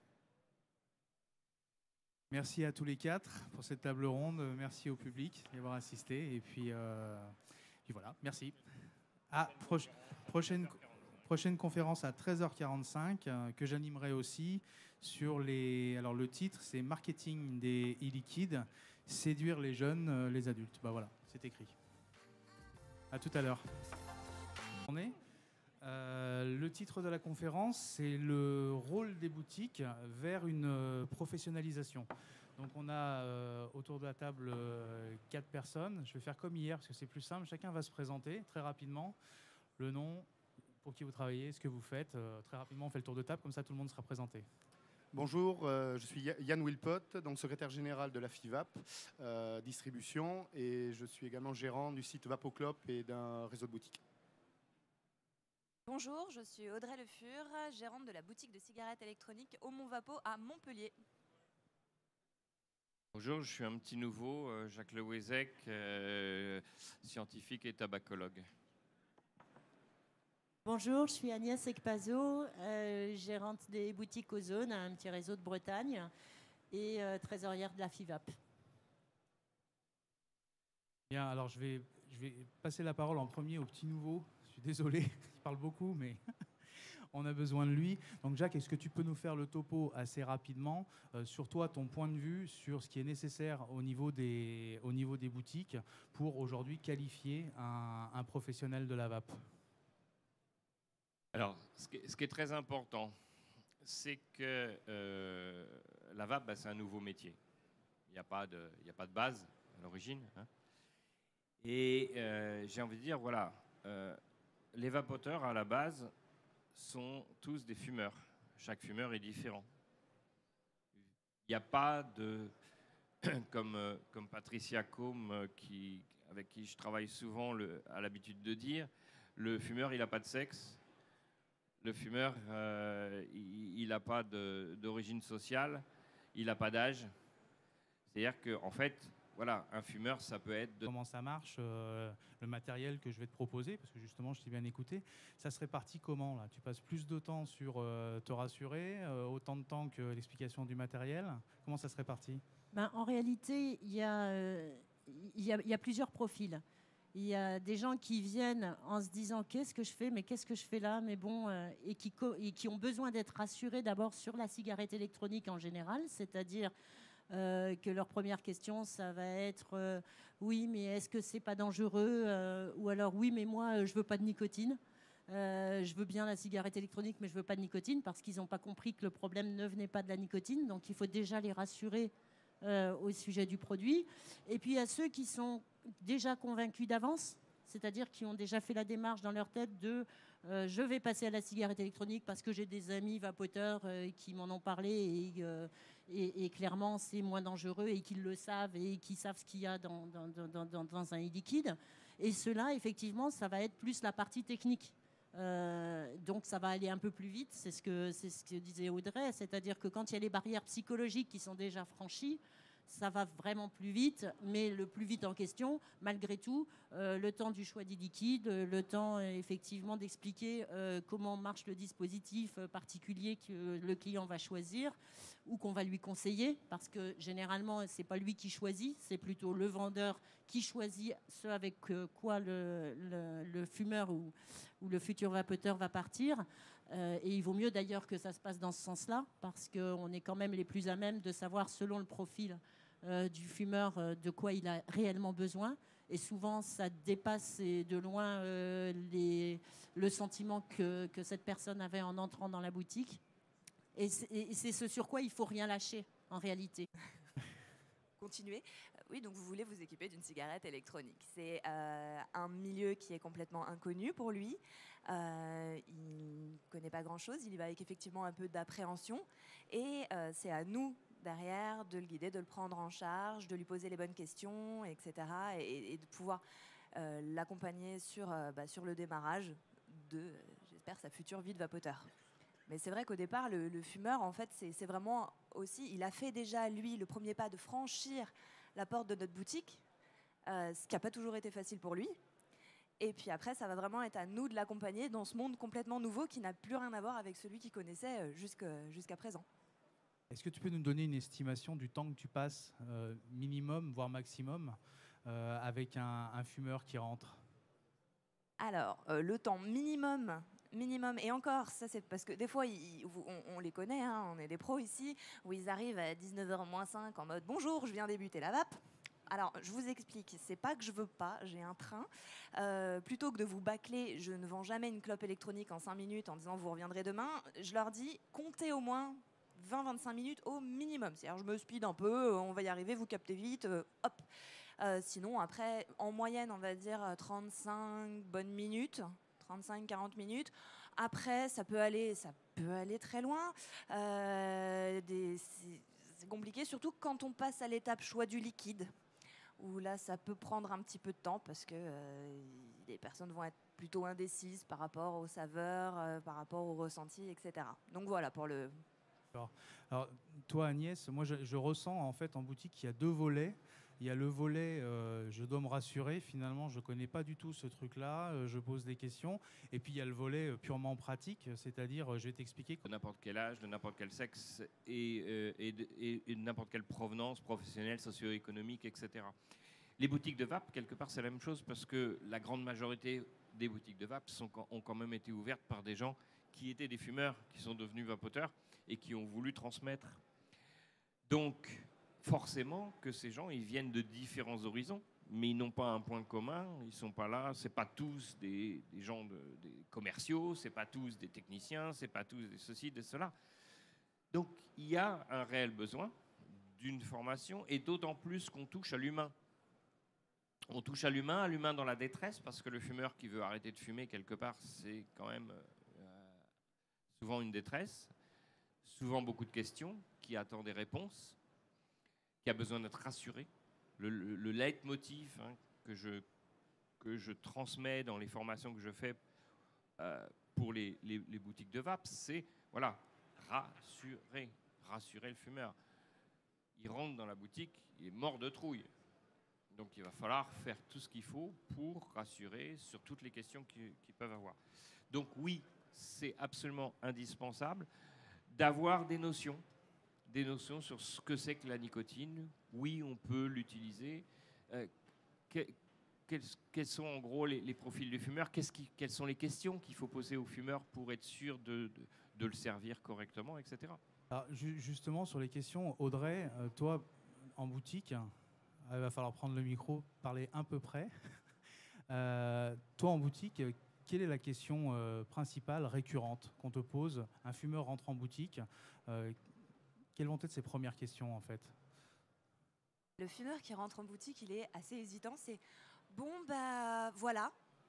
Merci à tous les quatre pour cette table ronde. Merci au public d'y avoir assisté. Et puis, euh, puis voilà, merci. Ah, proche- prochaine, prochaine conférence à treize heures quarante-cinq euh, que j'animerai aussi sur les... Alors le titre, c'est Marketing des e-liquides, séduire les jeunes, euh, les adultes. Bah voilà, c'est écrit. À tout à l'heure. On est Euh, le titre de la conférence, c'est le rôle des boutiques vers une euh, professionnalisation. Donc on a euh, autour de la table euh, quatre personnes. Je vais faire comme hier parce que c'est plus simple. Chacun va se présenter très rapidement. Le nom, pour qui vous travaillez, ce que vous faites. Euh, très rapidement, on fait le tour de table, comme ça tout le monde sera présenté. Bonjour, euh, je suis Ya- Yann Wilpot, donc secrétaire général de la FIVAP euh, Distribution, et je suis également gérant du site Vapoclop et d'un réseau de boutiques. Bonjour, je suis Audrey Le Fur, gérante de la boutique de cigarettes électroniques au Mont Vapo à Montpellier. Bonjour, je suis un petit nouveau, euh, Jacques Lewezek, euh, scientifique et tabacologue. Bonjour, je suis Agnès Ekpazo, euh, gérante des boutiques Ozone, un petit réseau de Bretagne, et euh, trésorière de la FIVAP. Bien, alors je vais, je vais passer la parole en premier au petit nouveau. Je suis désolé, il parle beaucoup, mais on a besoin de lui. Donc Jacques, est-ce que tu peux nous faire le topo assez rapidement euh, sur toi, ton point de vue, sur ce qui est nécessaire au niveau des, au niveau des boutiques pour aujourd'hui qualifier un, un professionnel de la vape? Alors, ce qui est, ce qui est très important, c'est que euh, la vape, bah, c'est un nouveau métier. Il n'y a pas de, il n'y a pas de base à l'origine, hein. Et euh, j'ai envie de dire, voilà, euh, les vapoteurs à la base sont tous des fumeurs. Chaque fumeur est différent. Il n'y a pas de, comme, euh, comme Patricia Combe, euh, qui, avec qui je travaille souvent, le, a l'habitude de dire, le fumeur, il n'a pas de sexe. Le fumeur, euh, il n'a pas de- d'origine sociale, il n'a pas d'âge. C'est-à-dire qu'en fait, voilà, un fumeur, ça peut être... De... Comment ça marche, euh, le matériel que je vais te proposer, parce que justement, je t'ai bien écouté, ça se répartit comment là? Tu passes plus de temps sur euh, te rassurer, euh, autant de temps que l'explication du matériel? Comment ça se répartit? Ben, en réalité, il y, a, euh, il, y a, il y a plusieurs profils. Il y a des gens qui viennent en se disant qu'est-ce que je fais, mais qu'est-ce que je fais là, mais bon, euh, et, qui co- et qui ont besoin d'être rassurés d'abord sur la cigarette électronique en général, c'est-à-dire euh, que leur première question, ça va être euh, oui, mais est-ce que c'est pas dangereux, euh, ou alors oui, mais moi, euh, je veux pas de nicotine. Euh, je veux bien la cigarette électronique, mais je veux pas de nicotine, parce qu'ils n'ont pas compris que le problème ne venait pas de la nicotine. Donc il faut déjà les rassurer euh, au sujet du produit. Et puis il y a ceux qui sont déjà convaincus d'avance, c'est-à-dire qui ont déjà fait la démarche dans leur tête de euh, je vais passer à la cigarette électronique parce que j'ai des amis vapoteurs euh, qui m'en ont parlé et, euh, et, et clairement c'est moins dangereux et qu'ils le savent et qui savent ce qu'il y a dans, dans, dans, dans, dans un e-liquide. Et cela, effectivement, ça va être plus la partie technique. Euh, donc ça va aller un peu plus vite, c'est ce que, c'est ce que disait Audrey, c'est-à-dire que quand il y a les barrières psychologiques qui sont déjà franchies, ça va vraiment plus vite, mais le plus vite en question, malgré tout, euh, le temps du choix des liquides, le temps euh, effectivement d'expliquer euh, comment marche le dispositif particulier que le client va choisir ou qu'on va lui conseiller, parce que généralement, c'est pas lui qui choisit, c'est plutôt le vendeur qui choisit ce avec quoi le, le, le fumeur ou, ou le futur vapoteur va partir. Euh, et il vaut mieux d'ailleurs que ça se passe dans ce sens-là, parce qu'on est quand même les plus à même de savoir, selon le profil euh, du fumeur, euh, de quoi il a réellement besoin. Et souvent, ça dépasse de loin euh, les, le sentiment que, que cette personne avait en entrant dans la boutique. Et c'est ce sur quoi il ne faut rien lâcher, en réalité. Continuer. Oui, donc vous voulez vous équiper d'une cigarette électronique. C'est euh, un milieu qui est complètement inconnu pour lui. Euh, il ne connaît pas grand-chose. Il y va avec effectivement un peu d'appréhension. Et euh, c'est à nous, derrière, de le guider, de le prendre en charge, de lui poser les bonnes questions, et cetera. Et, et de pouvoir euh, l'accompagner sur, euh, bah, sur le démarrage de, euh, j'espère, sa future vie de vapoteur. Mais c'est vrai qu'au départ, le, le fumeur, en fait, c'est vraiment aussi... Il a fait déjà, lui, le premier pas de franchir la porte de notre boutique, euh, ce qui n'a pas toujours été facile pour lui. Et puis après, ça va vraiment être à nous de l'accompagner dans ce monde complètement nouveau qui n'a plus rien à voir avec celui qu'il connaissait jusqu'à jusqu'à présent. Est-ce que tu peux nous donner une estimation du temps que tu passes, euh, minimum, voire maximum, euh, avec un, un fumeur qui rentre ? Alors, euh, le temps minimum... minimum, et encore, ça c'est parce que des fois ils, on, on les connaît, hein, on est des pros ici, où ils arrivent à dix-neuf heures moins cinq en mode bonjour, je viens débuter la vape. Alors je vous explique, c'est pas que je veux pas, j'ai un train. Euh, plutôt que de vous bâcler, je ne vends jamais une clope électronique en cinq minutes en disant vous reviendrez demain. Je leur dis comptez au moins vingt à vingt-cinq minutes au minimum. C'est-à-dire je me speed un peu, on va y arriver, vous captez vite, euh, hop. Euh, sinon après, en moyenne on va dire trente-cinq bonnes minutes. trente-cinq à quarante minutes. Après, ça peut aller, ça peut aller très loin. Euh, c'est compliqué, surtout quand on passe à l'étape choix du liquide, où là, ça peut prendre un petit peu de temps parce que euh, les personnes vont être plutôt indécises par rapport aux saveurs, euh, par rapport au ressenti, et cetera. Donc voilà pour le... Alors, alors toi, Agnès, moi, je, je ressens en fait en boutique qu'il y a deux volets. Il y a le volet, euh, je dois me rassurer, finalement, je ne connais pas du tout ce truc-là, euh, je pose des questions. Et puis, il y a le volet euh, purement pratique, c'est-à-dire, euh, je vais t'expliquer. De n'importe quel âge, de n'importe quel sexe et, euh, et de, et, et de n'importe quelle provenance professionnelle, socio-économique, et cetera. Les boutiques de vape, quelque part, c'est la même chose parce que la grande majorité des boutiques de vape sont, ont quand même été ouvertes par des gens qui étaient des fumeurs, qui sont devenus vapoteurs et qui ont voulu transmettre. Donc, forcément que ces gens, ils viennent de différents horizons, mais ils n'ont pas un point commun, ils sont pas là, c'est pas tous des, des gens de, des commerciaux, c'est pas tous des techniciens, c'est pas tous des ceci, de cela. Donc il y a un réel besoin d'une formation, et d'autant plus qu'on touche à l'humain. On touche à l'humain, à l'humain dans la détresse, parce que le fumeur qui veut arrêter de fumer quelque part, c'est quand même euh, souvent une détresse, souvent beaucoup de questions, qui attend des réponses, qui a besoin d'être rassuré. Le, le, le leitmotiv hein, que, je, que je transmets dans les formations que je fais euh, pour les, les, les boutiques de vape, c'est voilà, rassurer, rassurer le fumeur. Il rentre dans la boutique, il est mort de trouille. Donc il va falloir faire tout ce qu'il faut pour rassurer sur toutes les questions qu'ils qu'ils peuvent avoir. Donc oui, c'est absolument indispensable d'avoir des notions, des notions sur ce que c'est que la nicotine. Oui, on peut l'utiliser. Euh, que, quels, quels sont en gros les, les profils du fumeur? Qu'est-ce qui, quelles sont les questions qu'il faut poser au fumeur pour être sûr de, de, de le servir correctement, et cetera. Alors, ju justement, sur les questions, Audrey, euh, toi, en boutique, il va falloir prendre le micro, parler un peu près. euh, toi, en boutique, quelle est la question euh, principale, récurrente, qu'on te pose? Un fumeur rentre en boutique. Euh, quelles vont être ses premières questions, en fait? Le fumeur qui rentre en boutique, il est assez hésitant. C'est bon, bah voilà.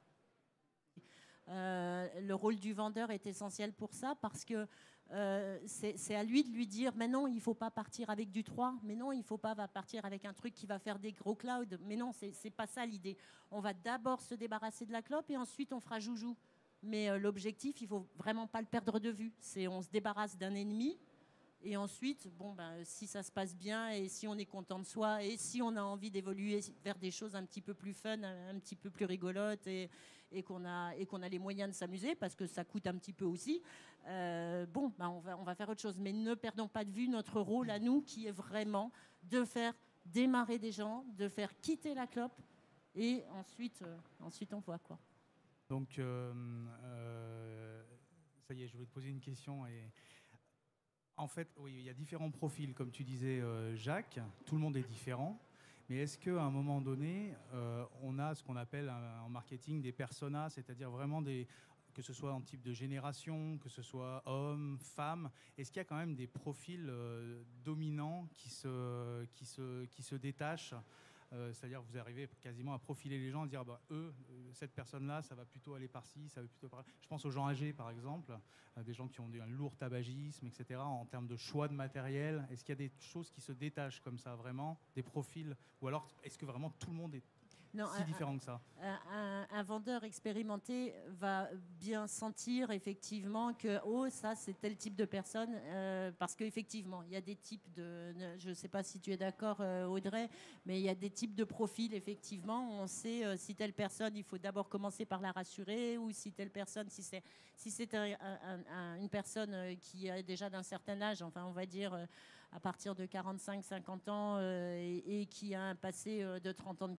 Euh, le rôle du vendeur est essentiel pour ça parce que euh, c'est à lui de lui dire mais non, il ne faut pas partir avec du trois, mais non, il ne faut pas va partir avec un truc qui va faire des gros clouds, mais non, c'est pas ça l'idée. On va d'abord se débarrasser de la clope et ensuite on fera joujou. Mais euh, l'objectif, il ne faut vraiment pas le perdre de vue. C'est on se débarrasse d'un ennemi Et ensuite, bon, ben, si ça se passe bien et si on est content de soi et si on a envie d'évoluer vers des choses un petit peu plus fun, un petit peu plus rigolotes et, et qu'on a, et qu'on a les moyens de s'amuser parce que ça coûte un petit peu aussi, euh, bon, ben, on va, on va faire autre chose. Mais ne perdons pas de vue notre rôle à nous qui est vraiment de faire démarrer des gens, de faire quitter la clope et ensuite, euh, ensuite on voit quoi. Donc, euh, euh, ça y est, je vais te poser une question et... En fait, oui, il y a différents profils, comme tu disais, euh, Jacques. Tout le monde est différent. Mais est-ce qu'à un moment donné, euh, on a ce qu'on appelle un, en marketing des personas, c'est-à-dire vraiment des, que ce soit en type de génération, que ce soit homme, femme, est-ce qu'il y a quand même des profils euh, dominants qui se, qui se, qui se détachent? Euh, c'est-à-dire que vous arrivez quasiment à profiler les gens, à dire bah, eux, euh, cette personne-là, ça va plutôt aller par-ci, ça va plutôt par là. Je pense aux gens âgés, par exemple, euh, des gens qui ont un lourd tabagisme, et cetera. En termes de choix de matériel, est-ce qu'il y a des choses qui se détachent comme ça, vraiment, des profils? Ou alors, est-ce que vraiment tout le monde est non, si un, différent que ça? un, un, un vendeur expérimenté va bien sentir effectivement que oh ça c'est tel type de personne euh, parce qu'effectivement il y a des types de, je ne sais pas si tu es d'accord euh, Audrey, mais il y a des types de profils effectivement. On sait euh, si telle personne il faut d'abord commencer par la rassurer ou si telle personne si c'est si c'est un, un, un, une personne qui est déjà d'un certain âge, enfin on va dire euh, à partir de quarante-cinq cinquante ans euh, et, et qui a un passé euh, de trente ans de